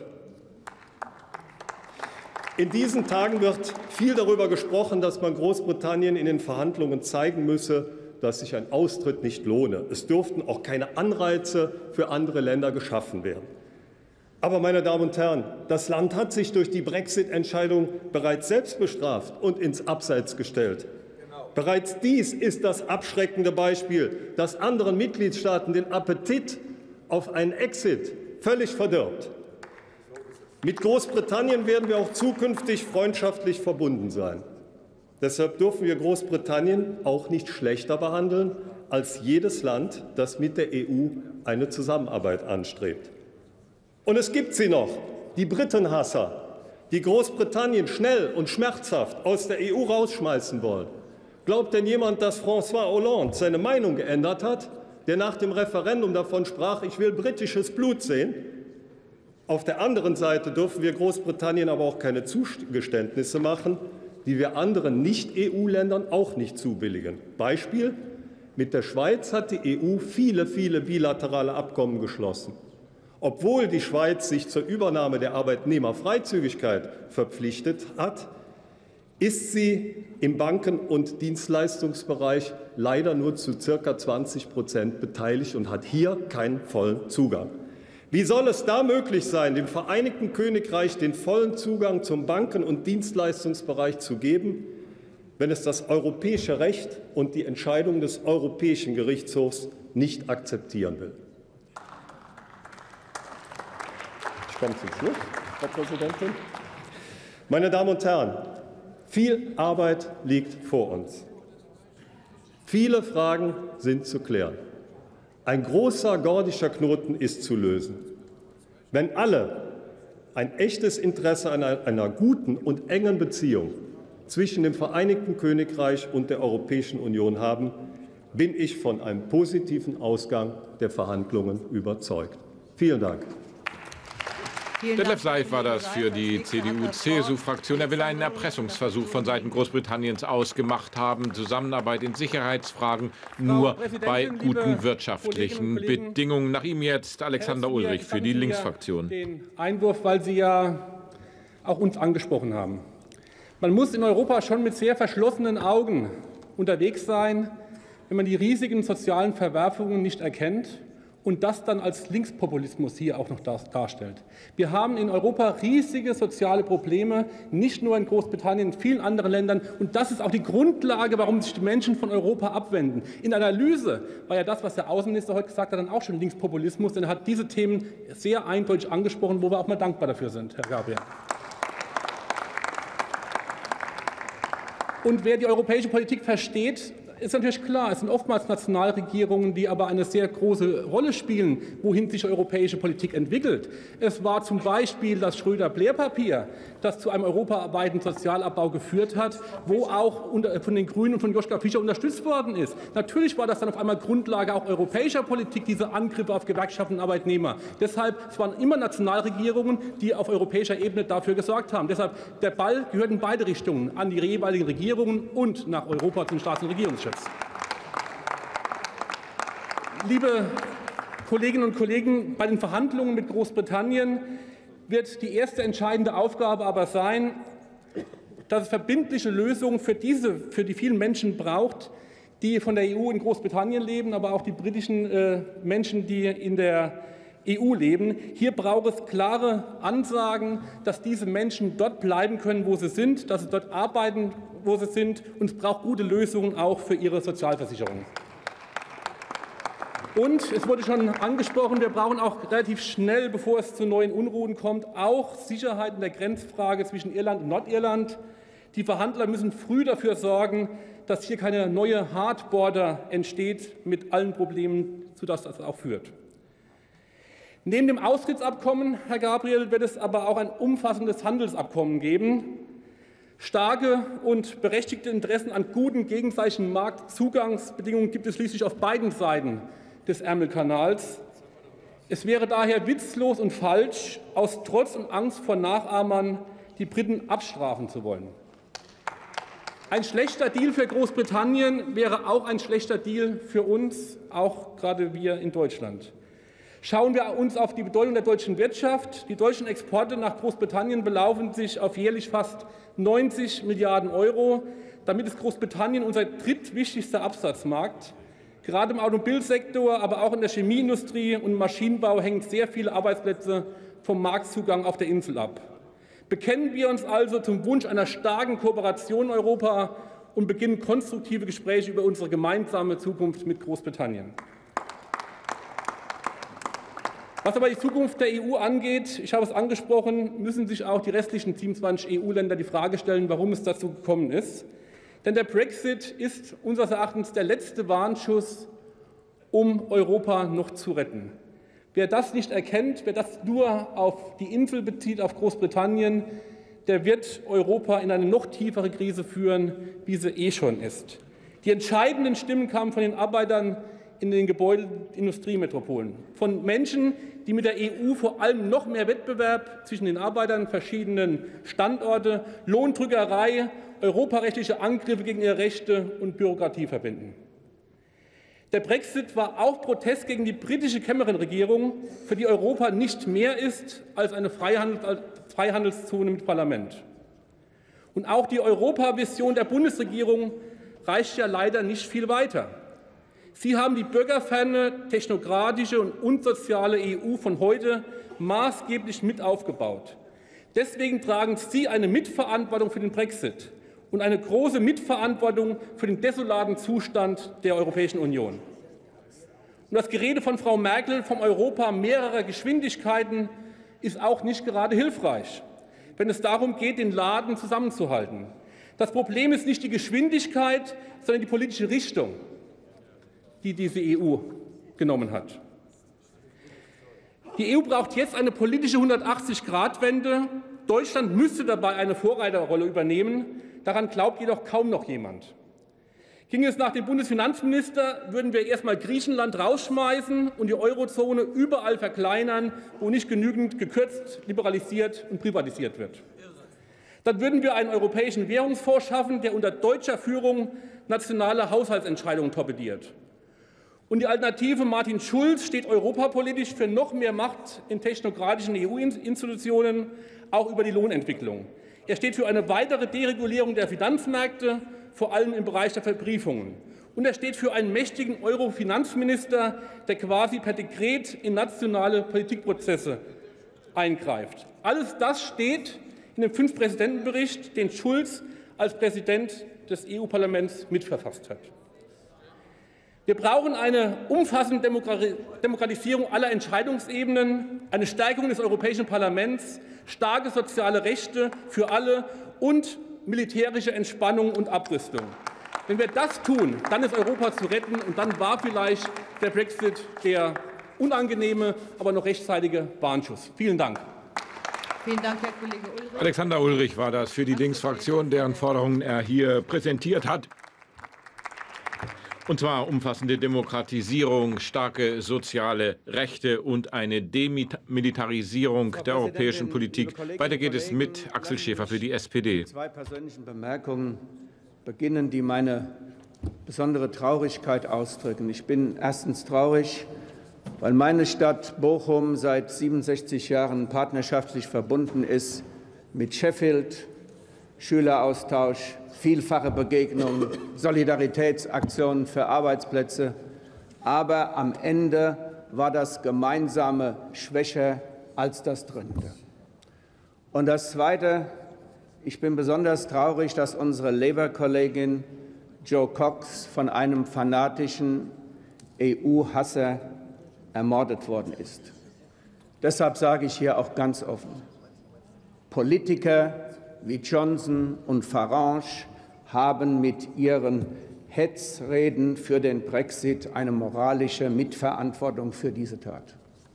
In diesen Tagen wird viel darüber gesprochen, dass man Großbritannien in den Verhandlungen zeigen müsse, dass sich ein Austritt nicht lohne. Es dürften auch keine Anreize für andere Länder geschaffen werden. Aber, meine Damen und Herren, das Land hat sich durch die Brexit-Entscheidung bereits selbst bestraft und ins Abseits gestellt. Bereits dies ist das abschreckende Beispiel, das anderen Mitgliedstaaten den Appetit auf einen Exit völlig verdirbt. Mit Großbritannien werden wir auch zukünftig freundschaftlich verbunden sein. Deshalb dürfen wir Großbritannien auch nicht schlechter behandeln als jedes Land, das mit der EU eine Zusammenarbeit anstrebt. Und es gibt sie noch, die Britenhasser, die Großbritannien schnell und schmerzhaft aus der EU rausschmeißen wollen. Glaubt denn jemand, dass François Hollande seine Meinung geändert hat, der nach dem Referendum davon sprach, ich will britisches Blut sehen? Auf der anderen Seite dürfen wir Großbritannien aber auch keine Zugeständnisse machen, die wir anderen Nicht-EU-Ländern auch nicht zubilligen. Beispiel: Mit der Schweiz hat die EU viele bilaterale Abkommen geschlossen. Obwohl die Schweiz sich zur Übernahme der Arbeitnehmerfreizügigkeit verpflichtet hat, ist sie im Banken- und Dienstleistungsbereich leider nur zu ca. 20% beteiligt und hat hier keinen vollen Zugang. Wie soll es da möglich sein, dem Vereinigten Königreich den vollen Zugang zum Banken- und Dienstleistungsbereich zu geben, wenn es das europäische Recht und die Entscheidung des Europäischen Gerichtshofs nicht akzeptieren will? Ich komme zum Schluss, Frau Präsidentin. Meine Damen und Herren, viel Arbeit liegt vor uns. Viele Fragen sind zu klären. Ein großer gordischer Knoten ist zu lösen. Wenn alle ein echtes Interesse an einer guten und engen Beziehung zwischen dem Vereinigten Königreich und der Europäischen Union haben, bin ich von einem positiven Ausgang der Verhandlungen überzeugt. Vielen Dank. Detlef Seif war das für die CDU-CSU-Fraktion. Er will einen Erpressungsversuch von Seiten Großbritanniens ausgemacht haben. Zusammenarbeit in Sicherheitsfragen nur bei guten wirtschaftlichen Bedingungen. Nach ihm jetzt Alexander Ulrich für die Linksfraktion. Den Einwurf, weil Sie ja auch uns angesprochen haben. Man muss in Europa schon mit sehr verschlossenen Augen unterwegs sein, wenn man die riesigen sozialen Verwerfungen nicht erkennt und das dann als Linkspopulismus hier auch noch darstellt. Wir haben in Europa riesige soziale Probleme, nicht nur in Großbritannien, in vielen anderen Ländern. Und das ist auch die Grundlage, warum sich die Menschen von Europa abwenden. In der Analyse war ja das, was der Außenminister heute gesagt hat, dann auch schon Linkspopulismus, denn er hat diese Themen sehr eindeutig angesprochen, wo wir auch mal dankbar dafür sind, Herr Gabriel. Und wer die europäische Politik versteht, ist natürlich klar, es sind oftmals Nationalregierungen, die aber eine sehr große Rolle spielen, wohin sich europäische Politik entwickelt. Es war zum Beispiel das Schröder-Blair-Papier, das zu einem europaweiten Sozialabbau geführt hat, wo auch von den Grünen und von Joschka Fischer unterstützt worden ist. Natürlich war das dann auf einmal Grundlage auch europäischer Politik, diese Angriffe auf Gewerkschaften und Arbeitnehmer. Deshalb, es waren immer Nationalregierungen, die auf europäischer Ebene dafür gesorgt haben. Deshalb, der Ball gehört in beide Richtungen, an die jeweiligen Regierungen und nach Europa zum Staats- und Regierungsschutz. Liebe Kolleginnen und Kollegen, bei den Verhandlungen mit Großbritannien wird die erste entscheidende Aufgabe aber sein, dass es verbindliche Lösungen für die vielen Menschen braucht, die von der EU in Großbritannien leben, aber auch die britischen Menschen, die in der EU leben. Hier braucht es klare Ansagen, dass diese Menschen dort bleiben können, wo sie sind, dass sie dort arbeiten, wo sie sind, und es braucht gute Lösungen auch für ihre Sozialversicherung. Und es wurde schon angesprochen, wir brauchen auch relativ schnell, bevor es zu neuen Unruhen kommt, auch Sicherheit in der Grenzfrage zwischen Irland und Nordirland. Die Verhandler müssen früh dafür sorgen, dass hier keine neue Hardborder entsteht mit allen Problemen, zu denen das auch führt. Neben dem Austrittsabkommen, Herr Gabriel, wird es aber auch ein umfassendes Handelsabkommen geben. Starke und berechtigte Interessen an guten gegenseitigen Marktzugangsbedingungen gibt es schließlich auf beiden Seiten des Ärmelkanals. Es wäre daher witzlos und falsch, aus Trotz und Angst vor Nachahmern die Briten abstrafen zu wollen. Ein schlechter Deal für Großbritannien wäre auch ein schlechter Deal für uns, auch gerade wir in Deutschland. Schauen wir uns auf die Bedeutung der deutschen Wirtschaft. Die deutschen Exporte nach Großbritannien belaufen sich auf jährlich fast 90 Milliarden €. Damit ist Großbritannien unser drittwichtigster Absatzmarkt. Gerade im Automobilsektor, aber auch in der Chemieindustrie und im Maschinenbau hängen sehr viele Arbeitsplätze vom Marktzugang auf der Insel ab. Bekennen wir uns also zum Wunsch einer starken Kooperation in Europa und beginnen konstruktive Gespräche über unsere gemeinsame Zukunft mit Großbritannien. Was aber die Zukunft der EU angeht, ich habe es angesprochen, müssen sich auch die restlichen 27 EU-Länder die Frage stellen, warum es dazu gekommen ist. Denn der Brexit ist unseres Erachtens der letzte Warnschuss, um Europa noch zu retten. Wer das nicht erkennt, wer das nur auf die Insel bezieht, auf Großbritannien, der wird Europa in eine noch tiefere Krise führen, wie sie eh schon ist. Die entscheidenden Stimmen kamen von den Arbeitern in den Gebäude- und Industriemetropolen, von Menschen, die mit der EU vor allem noch mehr Wettbewerb zwischen den Arbeitern verschiedenen Standorte, Lohndrückerei, europarechtliche Angriffe gegen ihre Rechte und Bürokratie verbinden. Der Brexit war auch Protest gegen die britische Cameron-Regierung, für die Europa nicht mehr ist als eine Freihandelszone mit Parlament. Und auch die Europavision der Bundesregierung reicht ja leider nicht viel weiter. Sie haben die bürgerferne, technokratische und unsoziale EU von heute maßgeblich mit aufgebaut. Deswegen tragen Sie eine Mitverantwortung für den Brexit und eine große Mitverantwortung für den desolaten Zustand der Europäischen Union. Und das Gerede von Frau Merkel vom Europa mehrerer Geschwindigkeiten ist auch nicht gerade hilfreich, wenn es darum geht, den Laden zusammenzuhalten. Das Problem ist nicht die Geschwindigkeit, sondern die politische Richtung, die diese EU genommen hat. Die EU braucht jetzt eine politische 180-Grad-Wende. Deutschland müsste dabei eine Vorreiterrolle übernehmen. Daran glaubt jedoch kaum noch jemand. Ging es nach dem Bundesfinanzminister, würden wir erst einmal Griechenland rausschmeißen und die Eurozone überall verkleinern, wo nicht genügend gekürzt, liberalisiert und privatisiert wird. Dann würden wir einen europäischen Währungsfonds schaffen, der unter deutscher Führung nationale Haushaltsentscheidungen torpediert. Und die Alternative Martin Schulz steht europapolitisch für noch mehr Macht in technokratischen EU-Institutionen, auch über die Lohnentwicklung. Er steht für eine weitere Deregulierung der Finanzmärkte, vor allem im Bereich der Verbriefungen. Und er steht für einen mächtigen Euro-Finanzminister, der quasi per Dekret in nationale Politikprozesse eingreift. Alles das steht in dem 5-Präsidenten-Bericht, den Schulz als Präsident des EU-Parlaments mitverfasst hat. Wir brauchen eine umfassende Demokratisierung aller Entscheidungsebenen, eine Stärkung des Europäischen Parlaments, starke soziale Rechte für alle und militärische Entspannung und Abrüstung. Wenn wir das tun, dann ist Europa zu retten, und dann war vielleicht der Brexit der unangenehme, aber noch rechtzeitige Warnschuss. Vielen Dank. Vielen Dank, Herr Kollege Ulrich. Alexander Ulrich war das für die Linksfraktion, deren Forderungen er hier präsentiert hat. Und zwar umfassende Demokratisierung, starke soziale Rechte und eine Demilitarisierung der europäischen Politik. Weiter geht es mit Axel Schäfer für die SPD. Zwei persönlichen Bemerkungen beginnen, die meine besondere Traurigkeit ausdrücken. Ich bin erstens traurig, weil meine Stadt Bochum seit 67 Jahren partnerschaftlich verbunden ist mit Sheffield, Schüleraustausch, vielfache Begegnungen, Solidaritätsaktionen für Arbeitsplätze. Aber am Ende war das Gemeinsame schwächer als das Trennende. Und das Zweite, ich bin besonders traurig, dass unsere Labour-Kollegin Jo Cox von einem fanatischen EU-Hasser ermordet worden ist. Deshalb sage ich hier auch ganz offen: Politiker wie Johnson und Farage haben mit ihren Hetzreden für den Brexit eine moralische Mitverantwortung für diese Tat.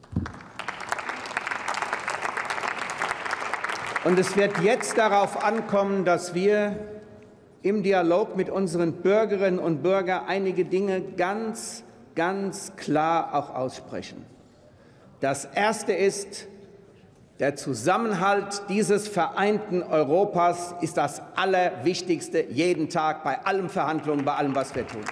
Und es wird jetzt darauf ankommen, dass wir im Dialog mit unseren Bürgerinnen und Bürgern einige Dinge ganz klar auch aussprechen. Das Erste ist: Der Zusammenhalt dieses vereinten Europas ist das Allerwichtigste jeden Tag bei allen Verhandlungen, bei allem, was wir tun.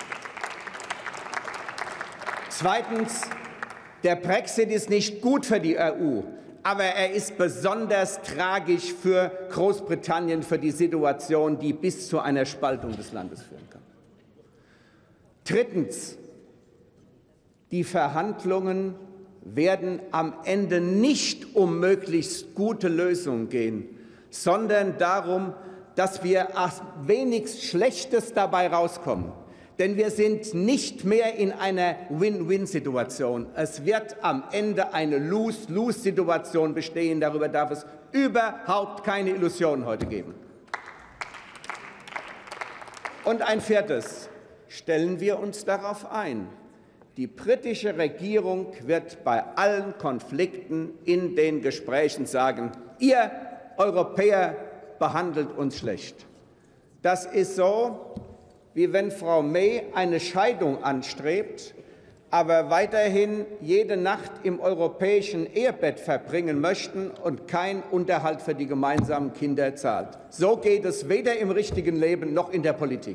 Zweitens: Der Brexit ist nicht gut für die EU, aber er ist besonders tragisch für Großbritannien, für die Situation, die bis zu einer Spaltung des Landes führen kann. Drittens: Die Verhandlungen werden am Ende nicht um möglichst gute Lösungen gehen, sondern darum, dass wir als wenigstens Schlechtes dabei rauskommen. Denn wir sind nicht mehr in einer Win-Win-Situation. Es wird am Ende eine Lose-Lose-Situation bestehen. Darüber darf es überhaupt keine Illusionen heute geben. Und ein viertes. Stellen wir uns darauf ein. Die britische Regierung wird bei allen Konflikten in den Gesprächen sagen, ihr Europäer behandelt uns schlecht. Das ist so, wie wenn Frau May eine Scheidung anstrebt, aber weiterhin jede Nacht im europäischen Ehebett verbringen möchten und keinen Unterhalt für die gemeinsamen Kinder zahlt. So geht es weder im richtigen Leben noch in der Politik.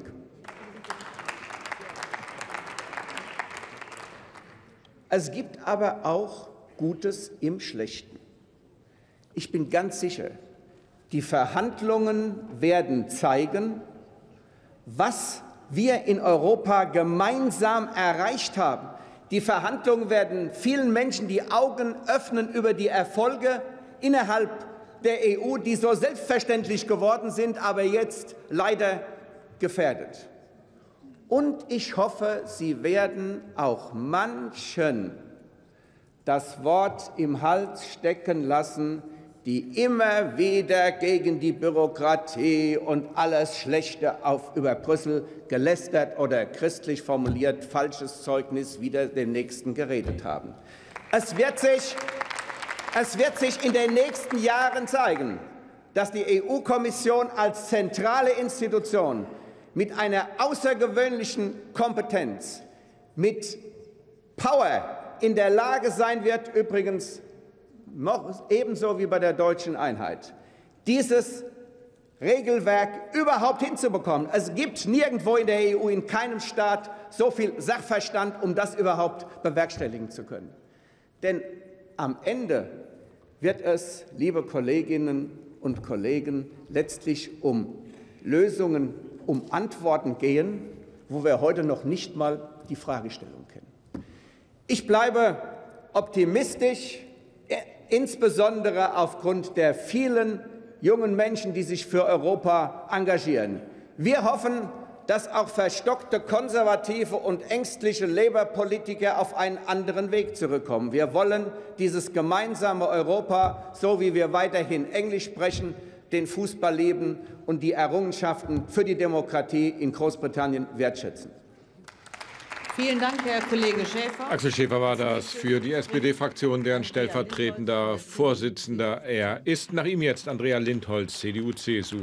Es gibt aber auch Gutes im Schlechten. Ich bin ganz sicher, die Verhandlungen werden zeigen, was wir in Europa gemeinsam erreicht haben. Die Verhandlungen werden vielen Menschen die Augen öffnen über die Erfolge innerhalb der EU, die so selbstverständlich geworden sind, aber jetzt leider gefährdet. Und ich hoffe, Sie werden auch manchen das Wort im Hals stecken lassen, die immer wieder gegen die Bürokratie und alles Schlechte über Brüssel gelästert oder christlich formuliert falsches Zeugnis wider den Nächsten geredet haben. Es wird sich in den nächsten Jahren zeigen, dass die EU-Kommission als zentrale Institution mit einer außergewöhnlichen Kompetenz, mit Power in der Lage sein wird, übrigens ebenso wie bei der deutschen Einheit, dieses Regelwerk überhaupt hinzubekommen. Es gibt nirgendwo in der EU, in keinem Staat, so viel Sachverstand, um das überhaupt bewerkstelligen zu können. Denn am Ende wird es, liebe Kolleginnen und Kollegen, letztlich um Lösungen, um Antworten gehen, wo wir heute noch nicht mal die Fragestellung kennen. Ich bleibe optimistisch, insbesondere aufgrund der vielen jungen Menschen, die sich für Europa engagieren. Wir hoffen, dass auch verstockte Konservative und ängstliche Labour-Politiker auf einen anderen Weg zurückkommen. Wir wollen dieses gemeinsame Europa, so wie wir weiterhin Englisch sprechen, den Fußball lieben und die Errungenschaften für die Demokratie in Großbritannien wertschätzen. Vielen Dank, Herr Kollege Schäfer. Axel Schäfer war das für die SPD-Fraktion, deren stellvertretender Vorsitzender er ist. Nach ihm jetzt Andrea Lindholz, CDU-CSU.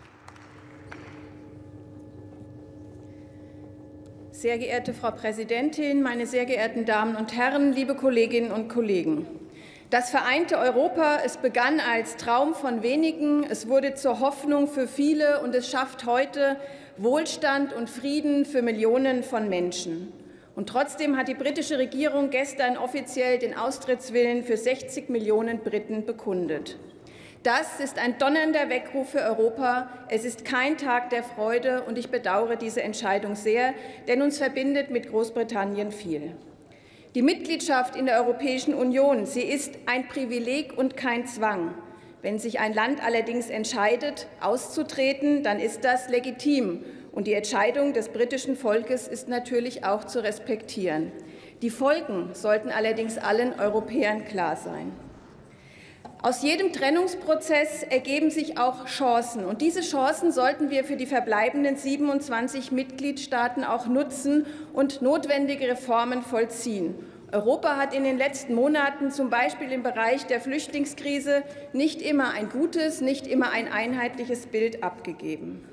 Sehr geehrte Frau Präsidentin, meine sehr geehrten Damen und Herren, liebe Kolleginnen und Kollegen! Das vereinte Europa, es begann als Traum von wenigen, es wurde zur Hoffnung für viele und es schafft heute Wohlstand und Frieden für Millionen von Menschen. Und trotzdem hat die britische Regierung gestern offiziell den Austrittswillen für 60 Millionen Briten bekundet. Das ist ein donnernder Weckruf für Europa. Es ist kein Tag der Freude, und ich bedauere diese Entscheidung sehr, denn uns verbindet mit Großbritannien viel. Die Mitgliedschaft in der Europäischen Union, sie ist ein Privileg und kein Zwang. Wenn sich ein Land allerdings entscheidet, auszutreten, dann ist das legitim. Und die Entscheidung des britischen Volkes ist natürlich auch zu respektieren. Die Folgen sollten allerdings allen Europäern klar sein. Aus jedem Trennungsprozess ergeben sich auch Chancen. Und diese Chancen sollten wir für die verbleibenden 27 Mitgliedstaaten auch nutzen und notwendige Reformen vollziehen. Europa hat in den letzten Monaten zum Beispiel im Bereich der Flüchtlingskrise nicht immer ein gutes, nicht immer ein einheitliches Bild abgegeben.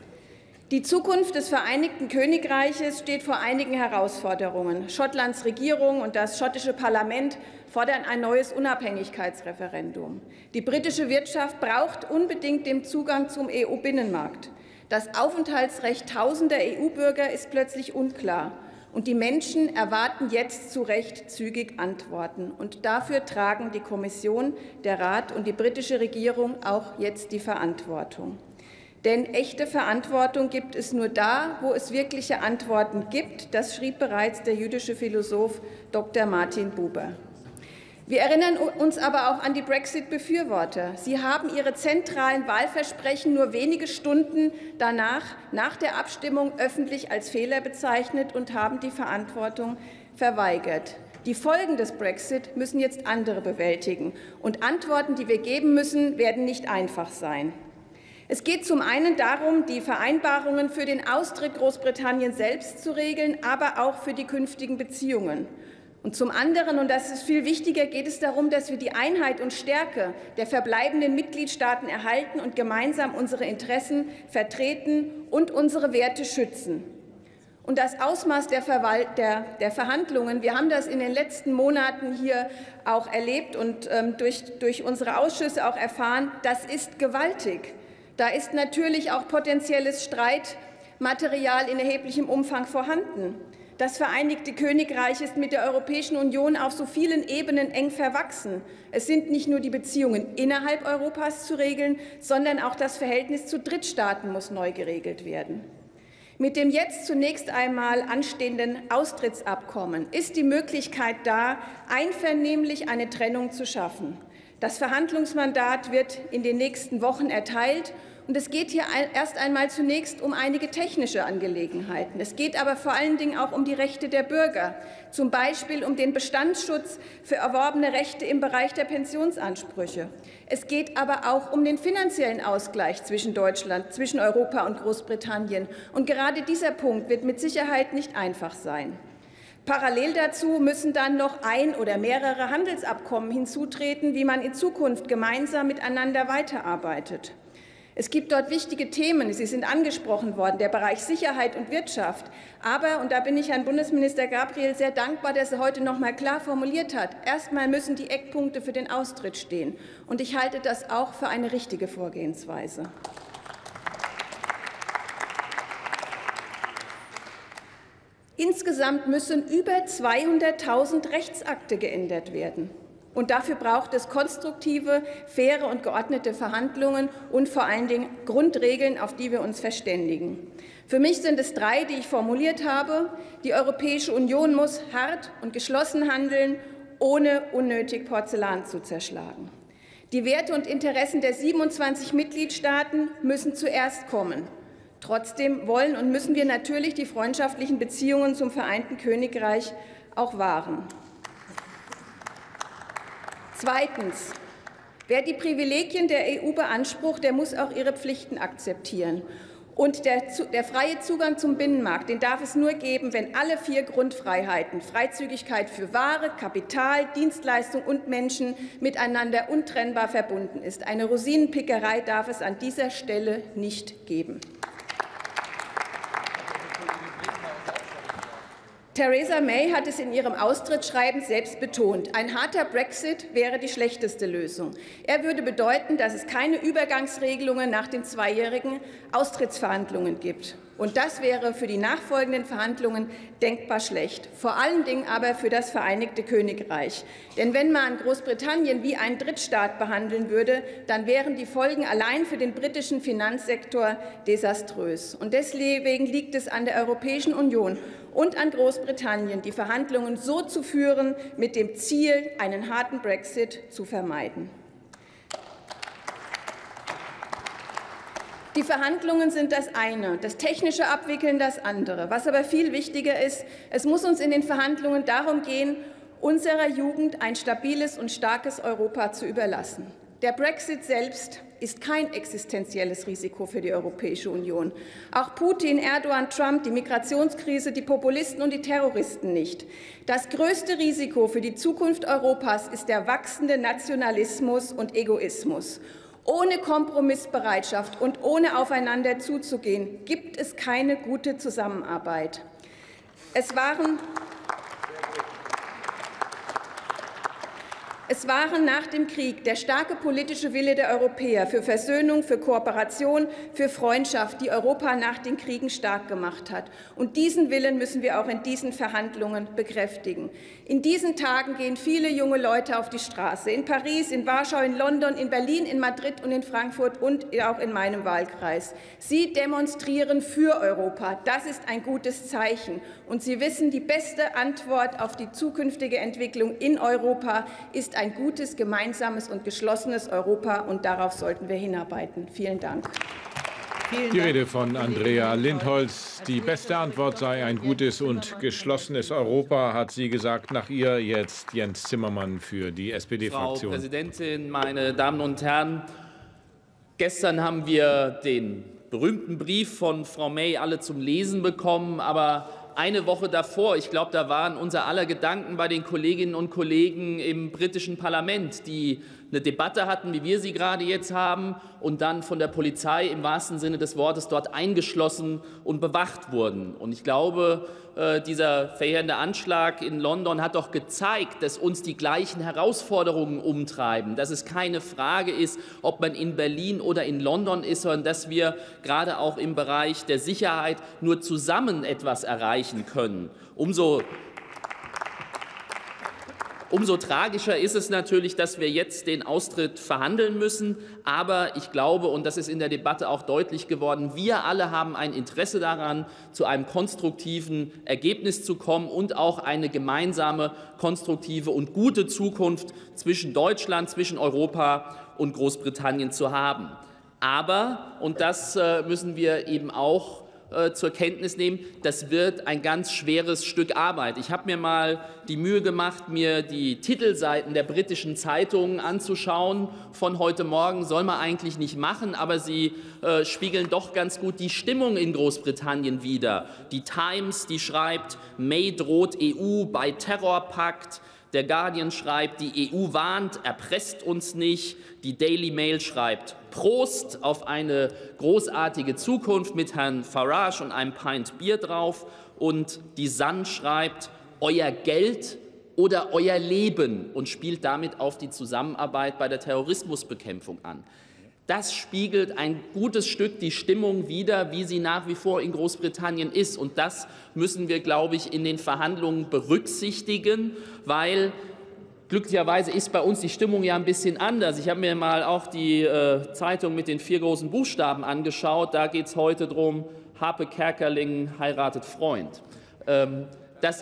Die Zukunft des Vereinigten Königreiches steht vor einigen Herausforderungen. Schottlands Regierung und das schottische Parlament fordern ein neues Unabhängigkeitsreferendum. Die britische Wirtschaft braucht unbedingt den Zugang zum EU-Binnenmarkt. Das Aufenthaltsrecht tausender EU-Bürger ist plötzlich unklar. Und die Menschen erwarten jetzt zu Recht zügig Antworten. Und dafür tragen die Kommission, der Rat und die britische Regierung auch jetzt die Verantwortung. Denn echte Verantwortung gibt es nur da, wo es wirkliche Antworten gibt. Das schrieb bereits der jüdische Philosoph Dr. Martin Buber. Wir erinnern uns aber auch an die Brexit-Befürworter. Sie haben ihre zentralen Wahlversprechen nur wenige Stunden danach, nach der Abstimmung, öffentlich als Fehler bezeichnet und haben die Verantwortung verweigert. Die Folgen des Brexit müssen jetzt andere bewältigen. Und Antworten, die wir geben müssen, werden nicht einfach sein. Es geht zum einen darum, die Vereinbarungen für den Austritt Großbritanniens selbst zu regeln, aber auch für die künftigen Beziehungen. Und zum anderen, und das ist viel wichtiger, geht es darum, dass wir die Einheit und Stärke der verbleibenden Mitgliedstaaten erhalten und gemeinsam unsere Interessen vertreten und unsere Werte schützen. Und das Ausmaß der Verhandlungen, wir haben das in den letzten Monaten hier auch erlebt und durch unsere Ausschüsse auch erfahren, das ist gewaltig. Da ist natürlich auch potenzielles Streitmaterial in erheblichem Umfang vorhanden. Das Vereinigte Königreich ist mit der Europäischen Union auf so vielen Ebenen eng verwachsen. Es sind nicht nur die Beziehungen innerhalb Europas zu regeln, sondern auch das Verhältnis zu Drittstaaten muss neu geregelt werden. Mit dem jetzt zunächst einmal anstehenden Austrittsabkommen ist die Möglichkeit da, einvernehmlich eine Trennung zu schaffen. Das Verhandlungsmandat wird in den nächsten Wochen erteilt. Und es geht hier erst einmal zunächst um einige technische Angelegenheiten. Es geht aber vor allen Dingen auch um die Rechte der Bürger, zum Beispiel um den Bestandsschutz für erworbene Rechte im Bereich der Pensionsansprüche. Es geht aber auch um den finanziellen Ausgleich zwischen Europa und Großbritannien. Und gerade dieser Punkt wird mit Sicherheit nicht einfach sein. Parallel dazu müssen dann noch ein oder mehrere Handelsabkommen hinzutreten, wie man in Zukunft gemeinsam miteinander weiterarbeitet. Es gibt dort wichtige Themen, sie sind angesprochen worden, der Bereich Sicherheit und Wirtschaft. Aber, und da bin ich Herrn Bundesminister Gabriel sehr dankbar, dass er heute noch einmal klar formuliert hat, erst einmal müssen die Eckpunkte für den Austritt stehen. Und ich halte das auch für eine richtige Vorgehensweise. Insgesamt müssen über 200.000 Rechtsakte geändert werden. Und dafür braucht es konstruktive, faire und geordnete Verhandlungen und vor allen Dingen Grundregeln, auf die wir uns verständigen. Für mich sind es 3, die ich formuliert habe. Die Europäische Union muss hart und geschlossen handeln, ohne unnötig Porzellan zu zerschlagen. Die Werte und Interessen der 27 Mitgliedstaaten müssen zuerst kommen. Trotzdem wollen und müssen wir natürlich die freundschaftlichen Beziehungen zum Vereinten Königreich auch wahren. Zweitens. Wer die Privilegien der EU beansprucht, der muss auch ihre Pflichten akzeptieren. Und der freie Zugang zum Binnenmarkt, den darf es nur geben, wenn alle 4 Grundfreiheiten, Freizügigkeit für Ware, Kapital, Dienstleistung und Menschen, miteinander untrennbar verbunden ist. Eine Rosinenpickerei darf es an dieser Stelle nicht geben. Theresa May hat es in ihrem Austrittsschreiben selbst betont. Ein harter Brexit wäre die schlechteste Lösung. Er würde bedeuten, dass es keine Übergangsregelungen nach den 2-jährigen Austrittsverhandlungen gibt. Und das wäre für die nachfolgenden Verhandlungen denkbar schlecht, vor allen Dingen aber für das Vereinigte Königreich. Denn wenn man Großbritannien wie einen Drittstaat behandeln würde, dann wären die Folgen allein für den britischen Finanzsektor desaströs. Und deswegen liegt es an der Europäischen Union und an Großbritannien, die Verhandlungen so zu führen, mit dem Ziel, einen harten Brexit zu vermeiden. Die Verhandlungen sind das eine, das technische Abwickeln das andere. Was aber viel wichtiger ist, es muss uns in den Verhandlungen darum gehen, unserer Jugend ein stabiles und starkes Europa zu überlassen. Der Brexit selbst ist kein existenzielles Risiko für die Europäische Union. Auch Putin, Erdogan, Trump, die Migrationskrise, die Populisten und die Terroristen nicht. Das größte Risiko für die Zukunft Europas ist der wachsende Nationalismus und Egoismus. Ohne Kompromissbereitschaft und ohne aufeinander zuzugehen, gibt es keine gute Zusammenarbeit. Es waren nach dem Krieg der starke politische Wille der Europäer für Versöhnung, für Kooperation, für Freundschaft, die Europa nach den Kriegen stark gemacht hat. Und diesen Willen müssen wir auch in diesen Verhandlungen bekräftigen. In diesen Tagen gehen viele junge Leute auf die Straße. In Paris, in Warschau, in London, in Berlin, in Madrid und in Frankfurt und auch in meinem Wahlkreis. Sie demonstrieren für Europa. Das ist ein gutes Zeichen. Und Sie wissen, die beste Antwort auf die zukünftige Entwicklung in Europa ist ein gutes, gemeinsames und geschlossenes Europa, und darauf sollten wir hinarbeiten. Vielen Dank. Die Rede von Andrea Lindholz. Die beste Antwort sei ein gutes und geschlossenes Europa, hat sie gesagt. Nach ihr jetzt Jens Zimmermann für die SPD-Fraktion. Frau Präsidentin, meine Damen und Herren! Gestern haben wir den berühmten Brief von Frau May alle zum Lesen bekommen, aber eine Woche davor, ich glaube, da waren unser aller Gedanken bei den Kolleginnen und Kollegen im britischen Parlament, die eine Debatte hatten, wie wir sie gerade jetzt haben, und dann von der Polizei im wahrsten Sinne des Wortes dort eingeschlossen und bewacht wurden. Und ich glaube, dieser verheerende Anschlag in London hat doch gezeigt, dass uns die gleichen Herausforderungen umtreiben, dass es keine Frage ist, ob man in Berlin oder in London ist, sondern dass wir gerade auch im Bereich der Sicherheit nur zusammen etwas erreichen können. Umso tragischer ist es natürlich, dass wir jetzt den Austritt verhandeln müssen. Aber ich glaube, und das ist in der Debatte auch deutlich geworden, wir alle haben ein Interesse daran, zu einem konstruktiven Ergebnis zu kommen und auch eine gemeinsame, konstruktive und gute Zukunft zwischen Deutschland, zwischen Europa und Großbritannien zu haben. Aber, und das müssen wir eben auch zur Kenntnis nehmen, das wird ein ganz schweres Stück Arbeit. Ich habe mir mal die Mühe gemacht, mir die Titelseiten der britischen Zeitungen anzuschauen von heute Morgen. Soll man eigentlich nicht machen, aber sie spiegeln doch ganz gut die Stimmung in Großbritannien wider. Die Times, die schreibt, May droht EU bei Terrorpakt. Der Guardian schreibt, die EU warnt, erpresst uns nicht. Die Daily Mail schreibt, Prost auf eine großartige Zukunft mit Herrn Farage und einem Pint Bier drauf. Und die Sun schreibt, euer Geld oder euer Leben, und spielt damit auf die Zusammenarbeit bei der Terrorismusbekämpfung an. Das spiegelt ein gutes Stück die Stimmung wider, wie sie nach wie vor in Großbritannien ist. Und das müssen wir, glaube ich, in den Verhandlungen berücksichtigen, weil glücklicherweise ist bei uns die Stimmung ja ein bisschen anders. Ich habe mir mal auch die Zeitung mit den 4 großen Buchstaben angeschaut. Da geht es heute darum, Harpe Kerkeling heiratet Freund. Das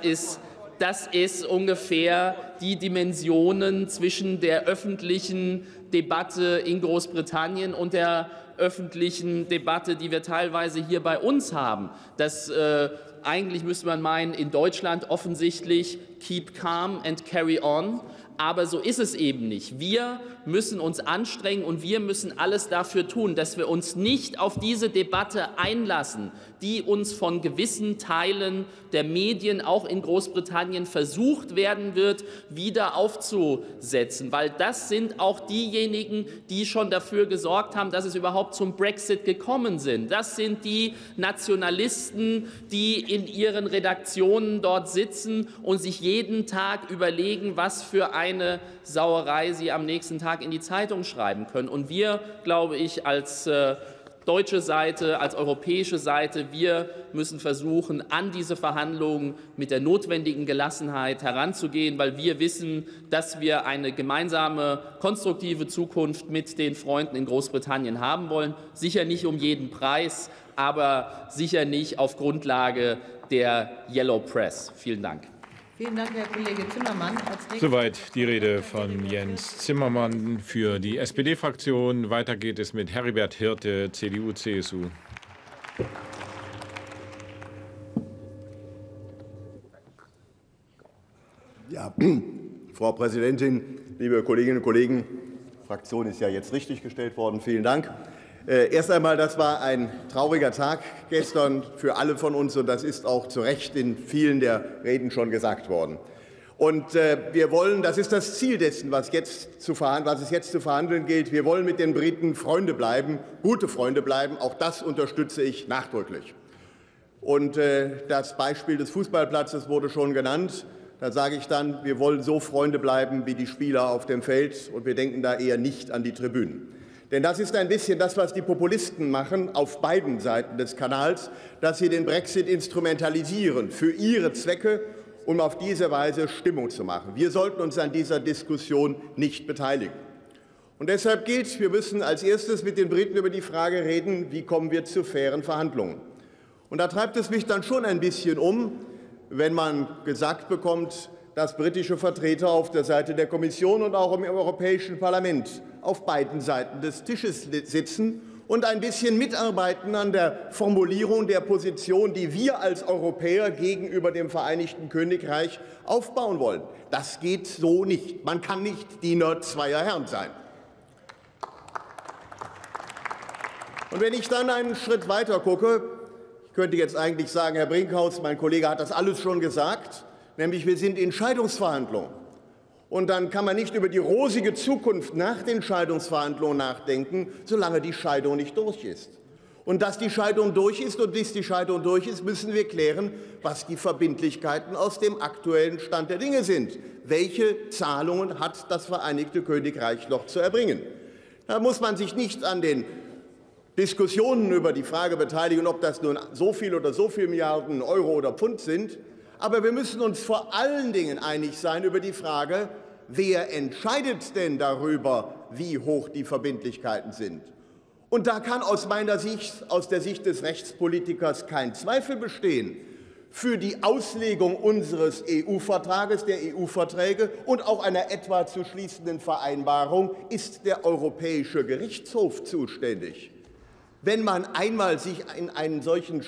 ist ungefähr die Dimensionen zwischen der öffentlichen Debatte in Großbritannien und der öffentlichen Debatte, die wir teilweise hier bei uns haben. Eigentlich müsste man meinen, in Deutschland offensichtlich keep calm and carry on. Aber so ist es eben nicht. Wir müssen uns anstrengen und wir müssen alles dafür tun, dass wir uns nicht auf diese Debatte einlassen, die uns von gewissen Teilen der Medien auch in Großbritannien versucht werden wird, wieder aufzusetzen. Weil das sind auch diejenigen, die schon dafür gesorgt haben, dass es überhaupt zum Brexit gekommen sind. Das sind die Nationalisten, die in ihren Redaktionen dort sitzen und sich jeden Tag überlegen, was für eine Sauerei sie am nächsten Tag in die Zeitung schreiben können. Und wir, glaube ich, als deutsche Seite, als europäische Seite, wir müssen versuchen, an diese Verhandlungen mit der notwendigen Gelassenheit heranzugehen, weil wir wissen, dass wir eine gemeinsame, konstruktive Zukunft mit den Freunden in Großbritannien haben wollen. Sicher nicht um jeden Preis, aber sicher nicht auf Grundlage der Yellow Press. Vielen Dank. Vielen Dank, Herr Kollege Zimmermann. Soweit die Rede von Jens Zimmermann für die SPD-Fraktion. Weiter geht es mit Heribert Hirte, CDU/CSU. Ja, Frau Präsidentin, liebe Kolleginnen und Kollegen, die Fraktion ist ja jetzt richtig gestellt worden. Vielen Dank. Erst einmal, das war ein trauriger Tag gestern für alle von uns, und das ist auch zu Recht in vielen der Reden schon gesagt worden. Und wir wollen, das ist das Ziel dessen, was es jetzt zu verhandeln gilt, wir wollen mit den Briten Freunde bleiben, gute Freunde bleiben. Auch das unterstütze ich nachdrücklich. Und das Beispiel des Fußballplatzes wurde schon genannt. Da sage ich dann, wir wollen so Freunde bleiben wie die Spieler auf dem Feld, und wir denken da eher nicht an die Tribünen. Denn das ist ein bisschen das, was die Populisten machen auf beiden Seiten des Kanals, dass sie den Brexit instrumentalisieren für ihre Zwecke, um auf diese Weise Stimmung zu machen. Wir sollten uns an dieser Diskussion nicht beteiligen. Und deshalb gilt, wir müssen als Erstes mit den Briten über die Frage reden, wie kommen wir zu fairen Verhandlungen. Und da treibt es mich dann schon ein bisschen um, wenn man gesagt bekommt, dass britische Vertreter auf der Seite der Kommission und auch im Europäischen Parlament auf beiden Seiten des Tisches sitzen und ein bisschen mitarbeiten an der Formulierung der Position, die wir als Europäer gegenüber dem Vereinigten Königreich aufbauen wollen. Das geht so nicht. Man kann nicht Diener zweier Herren sein. Und wenn ich dann einen Schritt weiter gucke, ich könnte jetzt eigentlich sagen, Herr Brinkhaus, mein Kollege hat das alles schon gesagt, nämlich wir sind in Scheidungsverhandlungen. Und dann kann man nicht über die rosige Zukunft nach den Scheidungsverhandlungen nachdenken, solange die Scheidung nicht durch ist. Und dass die Scheidung durch ist und bis die Scheidung durch ist, müssen wir klären, was die Verbindlichkeiten aus dem aktuellen Stand der Dinge sind. Welche Zahlungen hat das Vereinigte Königreich noch zu erbringen? Da muss man sich nicht an den Diskussionen über die Frage beteiligen, ob das nun so viel oder so viel Milliarden Euro oder Pfund sind. Aber wir müssen uns vor allen Dingen einig sein über die Frage, wer entscheidet denn darüber, wie hoch die Verbindlichkeiten sind. Und da kann aus meiner Sicht, aus der Sicht des Rechtspolitikers, kein Zweifel bestehen. Für die Auslegung unseres EU-Vertrages, der EU-Verträge und auch einer etwa zu schließenden Vereinbarung ist der Europäische Gerichtshof zuständig. Wenn man einmal sich in einen solchen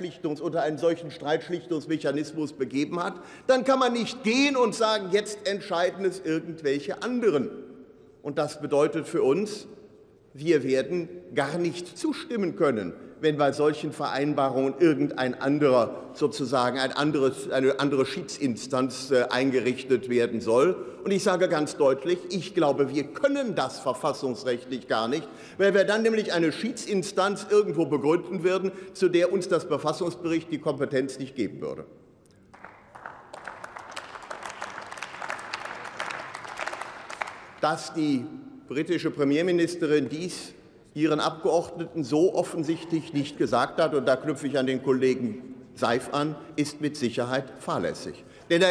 Streitschlichtungsmechanismus begeben hat, dann kann man nicht gehen und sagen, jetzt entscheiden es irgendwelche anderen. Und das bedeutet für uns, wir werden gar nicht zustimmen können, wenn bei solchen Vereinbarungen irgendein anderer, sozusagen eine andere Schiedsinstanz eingerichtet werden soll. Und ich sage ganz deutlich, ich glaube, wir können das verfassungsrechtlich gar nicht, weil wir dann nämlich eine Schiedsinstanz irgendwo begründen würden, zu der uns das Verfassungsgericht die Kompetenz nicht geben würde. Dass die britische Premierministerin dies ihren Abgeordneten so offensichtlich nicht gesagt hat, und da knüpfe ich an den Kollegen Seif an, ist mit Sicherheit fahrlässig. Denn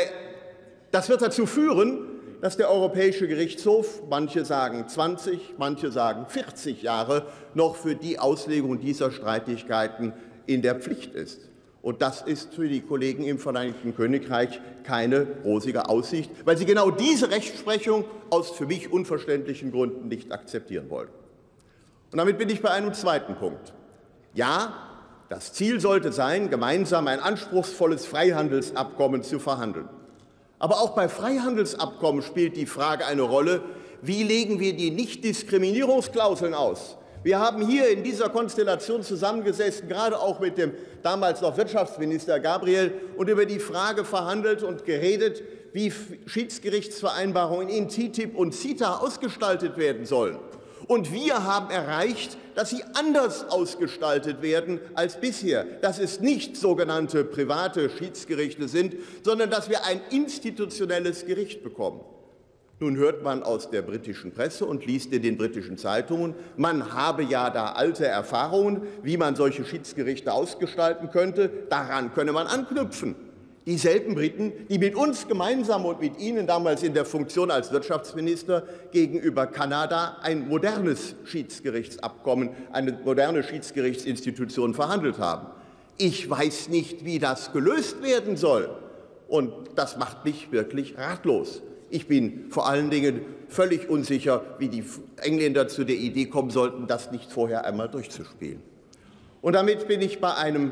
das wird dazu führen, dass der Europäische Gerichtshof, manche sagen 20, manche sagen 40 Jahre, noch für die Auslegung dieser Streitigkeiten in der Pflicht ist. Und das ist für die Kollegen im Vereinigten Königreich keine rosige Aussicht, weil sie genau diese Rechtsprechung aus für mich unverständlichen Gründen nicht akzeptieren wollen. Und damit bin ich bei einem zweiten Punkt. Ja, das Ziel sollte sein, gemeinsam ein anspruchsvolles Freihandelsabkommen zu verhandeln. Aber auch bei Freihandelsabkommen spielt die Frage eine Rolle, wie legen wir die Nichtdiskriminierungsklauseln aus? Wir haben hier in dieser Konstellation zusammengesessen, gerade auch mit dem damals noch Wirtschaftsminister Gabriel, und über die Frage verhandelt und geredet, wie Schiedsgerichtsvereinbarungen in TTIP und CETA ausgestaltet werden sollen. Und wir haben erreicht, dass sie anders ausgestaltet werden als bisher, dass es nicht sogenannte private Schiedsgerichte sind, sondern dass wir ein institutionelles Gericht bekommen. Nun hört man aus der britischen Presse und liest in den britischen Zeitungen, man habe ja da alte Erfahrungen, wie man solche Schiedsgerichte ausgestalten könnte. Daran könne man anknüpfen. Dieselben Briten, die mit uns gemeinsam und mit Ihnen damals in der Funktion als Wirtschaftsminister gegenüber Kanada ein modernes Schiedsgerichtsabkommen, eine moderne Schiedsgerichtsinstitution verhandelt haben. Ich weiß nicht, wie das gelöst werden soll. Und das macht mich wirklich ratlos. Ich bin vor allen Dingen völlig unsicher, wie die Engländer zu der Idee kommen sollten, das nicht vorher einmal durchzuspielen. Und damit bin ich bei einem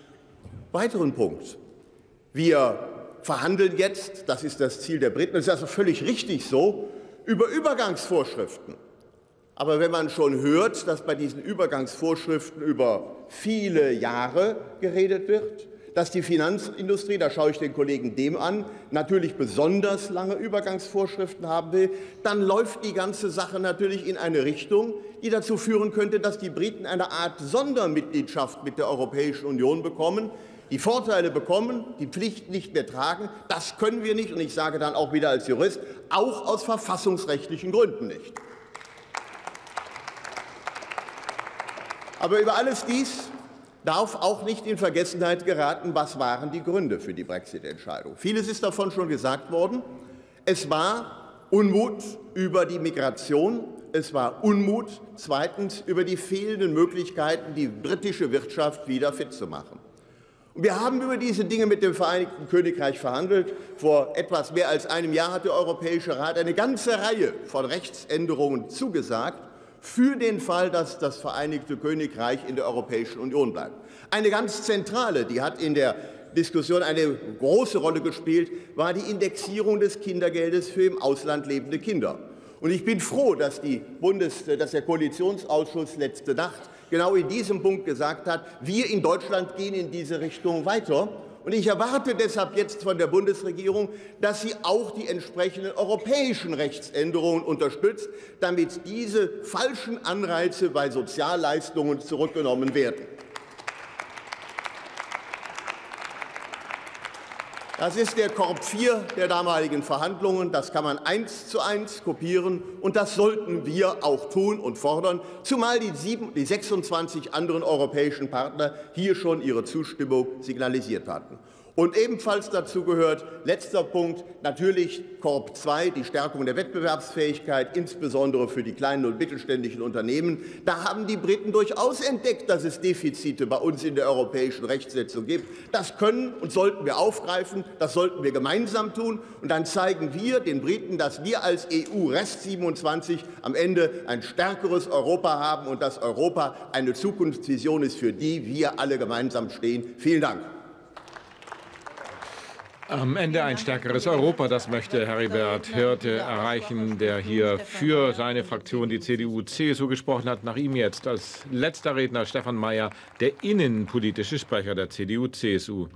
weiteren Punkt. Wir verhandeln jetzt, das ist das Ziel der Briten, das ist also völlig richtig so, über Übergangsvorschriften. Aber wenn man schon hört, dass bei diesen Übergangsvorschriften über viele Jahre geredet wird, dass die Finanzindustrie, da schaue ich den Kollegen Dehm an, natürlich besonders lange Übergangsvorschriften haben will, dann läuft die ganze Sache natürlich in eine Richtung, die dazu führen könnte, dass die Briten eine Art Sondermitgliedschaft mit der Europäischen Union bekommen, die Vorteile bekommen, die Pflichten nicht mehr tragen. Das können wir nicht, und ich sage dann auch wieder als Jurist, auch aus verfassungsrechtlichen Gründen nicht. Aber über alles dies darf auch nicht in Vergessenheit geraten, was waren die Gründe für die Brexit-Entscheidung. Vieles ist davon schon gesagt worden. Es war Unmut über die Migration. Es war Unmut, zweitens, über die fehlenden Möglichkeiten, die britische Wirtschaft wieder fit zu machen. Und wir haben über diese Dinge mit dem Vereinigten Königreich verhandelt. Vor etwas mehr als einem Jahr hat der Europäische Rat eine ganze Reihe von Rechtsänderungen zugesagt, für den Fall, dass das Vereinigte Königreich in der Europäischen Union bleibt. Eine ganz zentrale, die hat in der Diskussion eine große Rolle gespielt, war die Indexierung des Kindergeldes für im Ausland lebende Kinder. Und ich bin froh, dass der Koalitionsausschuss letzte Nacht genau in diesem Punkt gesagt hat, wir in Deutschland gehen in diese Richtung weiter. Und ich erwarte deshalb jetzt von der Bundesregierung, dass sie auch die entsprechenden europäischen Rechtsänderungen unterstützt, damit diese falschen Anreize bei Sozialleistungen zurückgenommen werden. Das ist der Korb 4 der damaligen Verhandlungen. Das kann man 1:1 kopieren, und das sollten wir auch tun und fordern, zumal die 26 anderen europäischen Partner hier schon ihre Zustimmung signalisiert hatten. Und ebenfalls dazu gehört, letzter Punkt, natürlich Korb 2, die Stärkung der Wettbewerbsfähigkeit, insbesondere für die kleinen und mittelständischen Unternehmen. Da haben die Briten durchaus entdeckt, dass es Defizite bei uns in der europäischen Rechtsetzung gibt. Das können und sollten wir aufgreifen, das sollten wir gemeinsam tun. Und dann zeigen wir den Briten, dass wir als EU-Rest 27 am Ende ein stärkeres Europa haben und dass Europa eine Zukunftsvision ist, für die wir alle gemeinsam stehen. Vielen Dank. Am Ende ein stärkeres Europa, das möchte Heribert Hirte erreichen, der hier für seine Fraktion, die CDU-CSU, gesprochen hat. Nach ihm jetzt als letzter Redner Stefan Mayer, der innenpolitische Sprecher der CDU-CSU.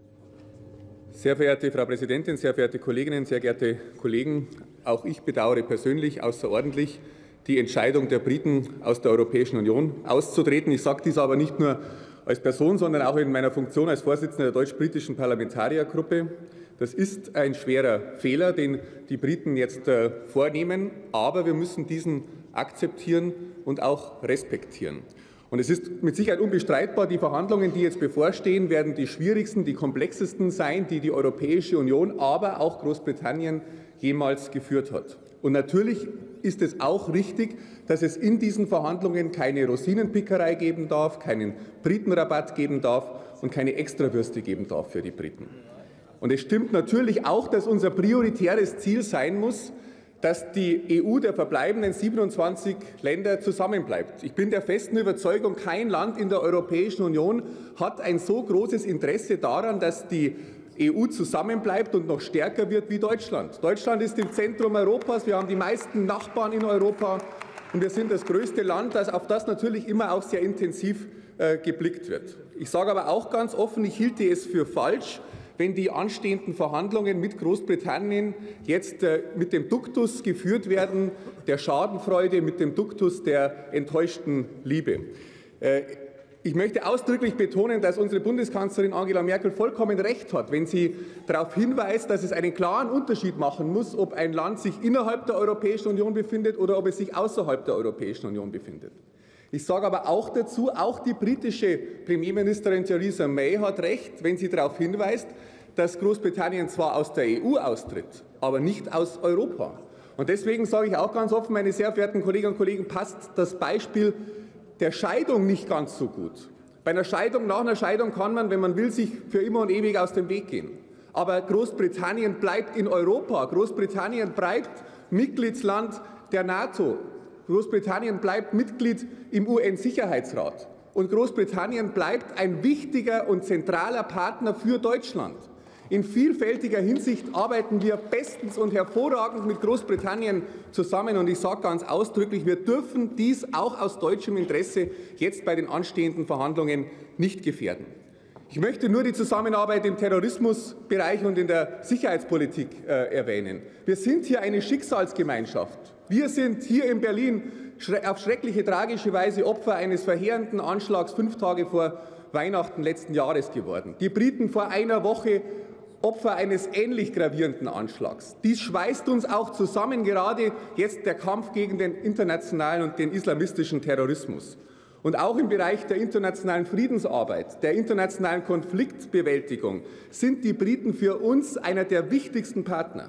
Sehr verehrte Frau Präsidentin, sehr verehrte Kolleginnen, sehr geehrte Kollegen! Auch ich bedauere persönlich außerordentlich die Entscheidung der Briten, aus der Europäischen Union auszutreten. Ich sage dies aber nicht nur als Person, sondern auch in meiner Funktion als Vorsitzender der deutsch-britischen Parlamentariergruppe. Das ist ein schwerer Fehler, den die Briten jetzt vornehmen, aber wir müssen diesen akzeptieren und auch respektieren. Und es ist mit Sicherheit unbestreitbar, die Verhandlungen, die jetzt bevorstehen, werden die schwierigsten, die komplexesten sein, die die Europäische Union, aber auch Großbritannien jemals geführt hat. Und natürlich ist es auch richtig, dass es in diesen Verhandlungen keine Rosinenpickerei geben darf, keinen Britenrabatt geben darf und keine Extrawürste geben darf für die Briten. Und es stimmt natürlich auch, dass unser prioritäres Ziel sein muss, dass die EU der verbleibenden 27 Länder zusammenbleibt. Ich bin der festen Überzeugung, kein Land in der Europäischen Union hat ein so großes Interesse daran, dass die EU zusammenbleibt und noch stärker wird wie Deutschland. Deutschland ist im Zentrum Europas, wir haben die meisten Nachbarn in Europa und wir sind das größte Land, auf das natürlich immer auch sehr intensiv geblickt wird. Ich sage aber auch ganz offen, ich hielte es für falsch, wenn die anstehenden Verhandlungen mit Großbritannien jetzt mit dem Duktus geführt werden, der Schadenfreude, mit dem Duktus der enttäuschten Liebe. Ich möchte ausdrücklich betonen, dass unsere Bundeskanzlerin Angela Merkel vollkommen recht hat, wenn sie darauf hinweist, dass es einen klaren Unterschied machen muss, ob ein Land sich innerhalb der Europäischen Union befindet oder ob es sich außerhalb der Europäischen Union befindet. Ich sage aber auch dazu, auch die britische Premierministerin Theresa May hat recht, wenn sie darauf hinweist, dass Großbritannien zwar aus der EU austritt, aber nicht aus Europa. Und deswegen sage ich auch ganz offen, meine sehr verehrten Kolleginnen und Kollegen, passt das Beispiel der Scheidung nicht ganz so gut. Bei einer Scheidung, nach einer Scheidung kann man, wenn man will, sich für immer und ewig aus dem Weg gehen. Aber Großbritannien bleibt in Europa. Großbritannien bleibt Mitgliedsland der NATO. Großbritannien bleibt Mitglied im UN-Sicherheitsrat. Und Großbritannien bleibt ein wichtiger und zentraler Partner für Deutschland. In vielfältiger Hinsicht arbeiten wir bestens und hervorragend mit Großbritannien zusammen. Und ich sage ganz ausdrücklich, wir dürfen dies auch aus deutschem Interesse jetzt bei den anstehenden Verhandlungen nicht gefährden. Ich möchte nur die Zusammenarbeit im Terrorismusbereich und in der Sicherheitspolitik erwähnen. Wir sind hier eine Schicksalsgemeinschaft. Wir sind hier in Berlin auf schreckliche, tragische Weise Opfer eines verheerenden Anschlags 5 Tage vor Weihnachten letzten Jahres geworden. Die Briten vor einer Woche Opfer eines ähnlich gravierenden Anschlags. Dies schweißt uns auch zusammen, gerade jetzt der Kampf gegen den internationalen und den islamistischen Terrorismus. Und auch im Bereich der internationalen Friedensarbeit, der internationalen Konfliktbewältigung sind die Briten für uns einer der wichtigsten Partner.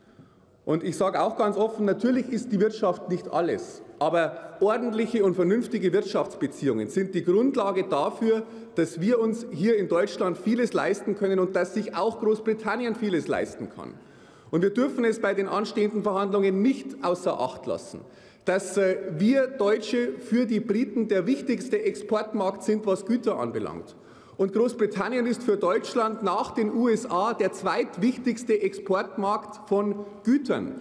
Und ich sage auch ganz offen, natürlich ist die Wirtschaft nicht alles, aber ordentliche und vernünftige Wirtschaftsbeziehungen sind die Grundlage dafür, dass wir uns hier in Deutschland vieles leisten können und dass sich auch Großbritannien vieles leisten kann. Und wir dürfen es bei den anstehenden Verhandlungen nicht außer Acht lassen, dass wir Deutsche für die Briten der wichtigste Exportmarkt sind, was Güter anbelangt. Und Großbritannien ist für Deutschland nach den USA der zweitwichtigste Exportmarkt von Gütern.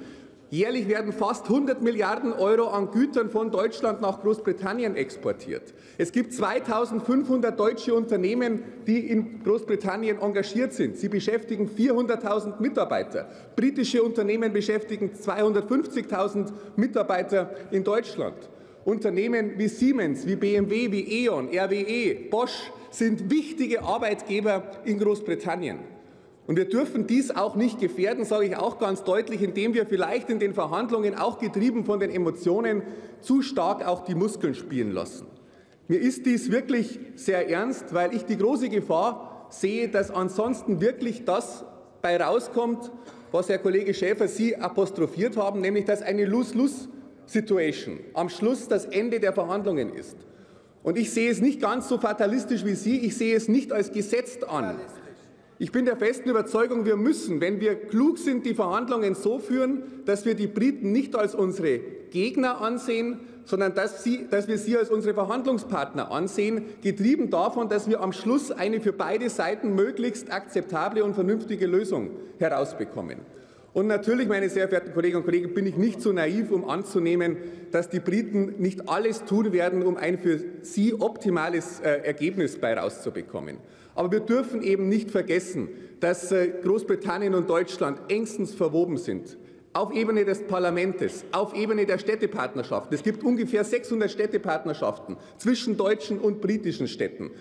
Jährlich werden fast 100 Milliarden Euro an Gütern von Deutschland nach Großbritannien exportiert. Es gibt 2.500 deutsche Unternehmen, die in Großbritannien engagiert sind. Sie beschäftigen 400.000 Mitarbeiter. Britische Unternehmen beschäftigen 250.000 Mitarbeiter in Deutschland. Unternehmen wie Siemens, wie BMW, wie E.ON, RWE, Bosch sind wichtige Arbeitgeber in Großbritannien. Und wir dürfen dies auch nicht gefährden, sage ich auch ganz deutlich, indem wir vielleicht in den Verhandlungen, auch getrieben von den Emotionen, zu stark auch die Muskeln spielen lassen. Mir ist dies wirklich sehr ernst, weil ich die große Gefahr sehe, dass ansonsten wirklich das bei rauskommt, was Herr Kollege Schäfer Sie apostrophiert haben, nämlich dass eine Lose-Lose-Situation am Schluss das Ende der Verhandlungen ist. Und ich sehe es nicht ganz so fatalistisch wie Sie, ich sehe es nicht als gesetzt an. Ich bin der festen Überzeugung, wir müssen, wenn wir klug sind, die Verhandlungen so führen, dass wir die Briten nicht als unsere Gegner ansehen, sondern dass wir sie als unsere Verhandlungspartner ansehen, getrieben davon, dass wir am Schluss eine für beide Seiten möglichst akzeptable und vernünftige Lösung herausbekommen. Und natürlich, meine sehr verehrten Kolleginnen und Kollegen, bin ich nicht so naiv, um anzunehmen, dass die Briten nicht alles tun werden, um ein für sie optimales Ergebnis bei rauszubekommen. Aber wir dürfen eben nicht vergessen, dass Großbritannien und Deutschland engstens verwoben sind. Auf Ebene des Parlaments, auf Ebene der Städtepartnerschaften. Es gibt ungefähr 600 Städtepartnerschaften zwischen deutschen und britischen Städten.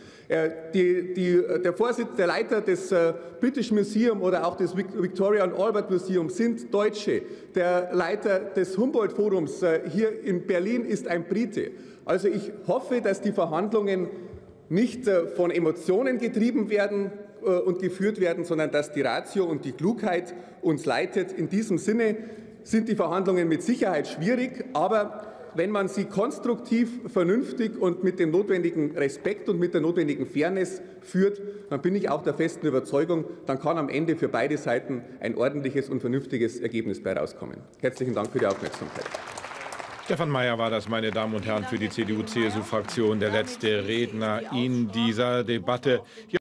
Der Leiter des British Museum oder auch des Victoria and Albert Museum sind Deutsche. Der Leiter des Humboldt-Forums hier in Berlin ist ein Brite. Also ich hoffe, dass die Verhandlungen nicht von Emotionen getrieben werden und geführt werden, sondern dass die Ratio und die Klugheit uns leitet. In diesem Sinne sind die Verhandlungen mit Sicherheit schwierig, aber wenn man sie konstruktiv, vernünftig und mit dem notwendigen Respekt und mit der notwendigen Fairness führt, dann bin ich auch der festen Überzeugung, dann kann am Ende für beide Seiten ein ordentliches und vernünftiges Ergebnis bei rauskommen. Herzlichen Dank für die Aufmerksamkeit. Stefan Mayer war das, meine Damen und Herren, für die CDU-CSU-Fraktion, der letzte Redner in dieser Debatte.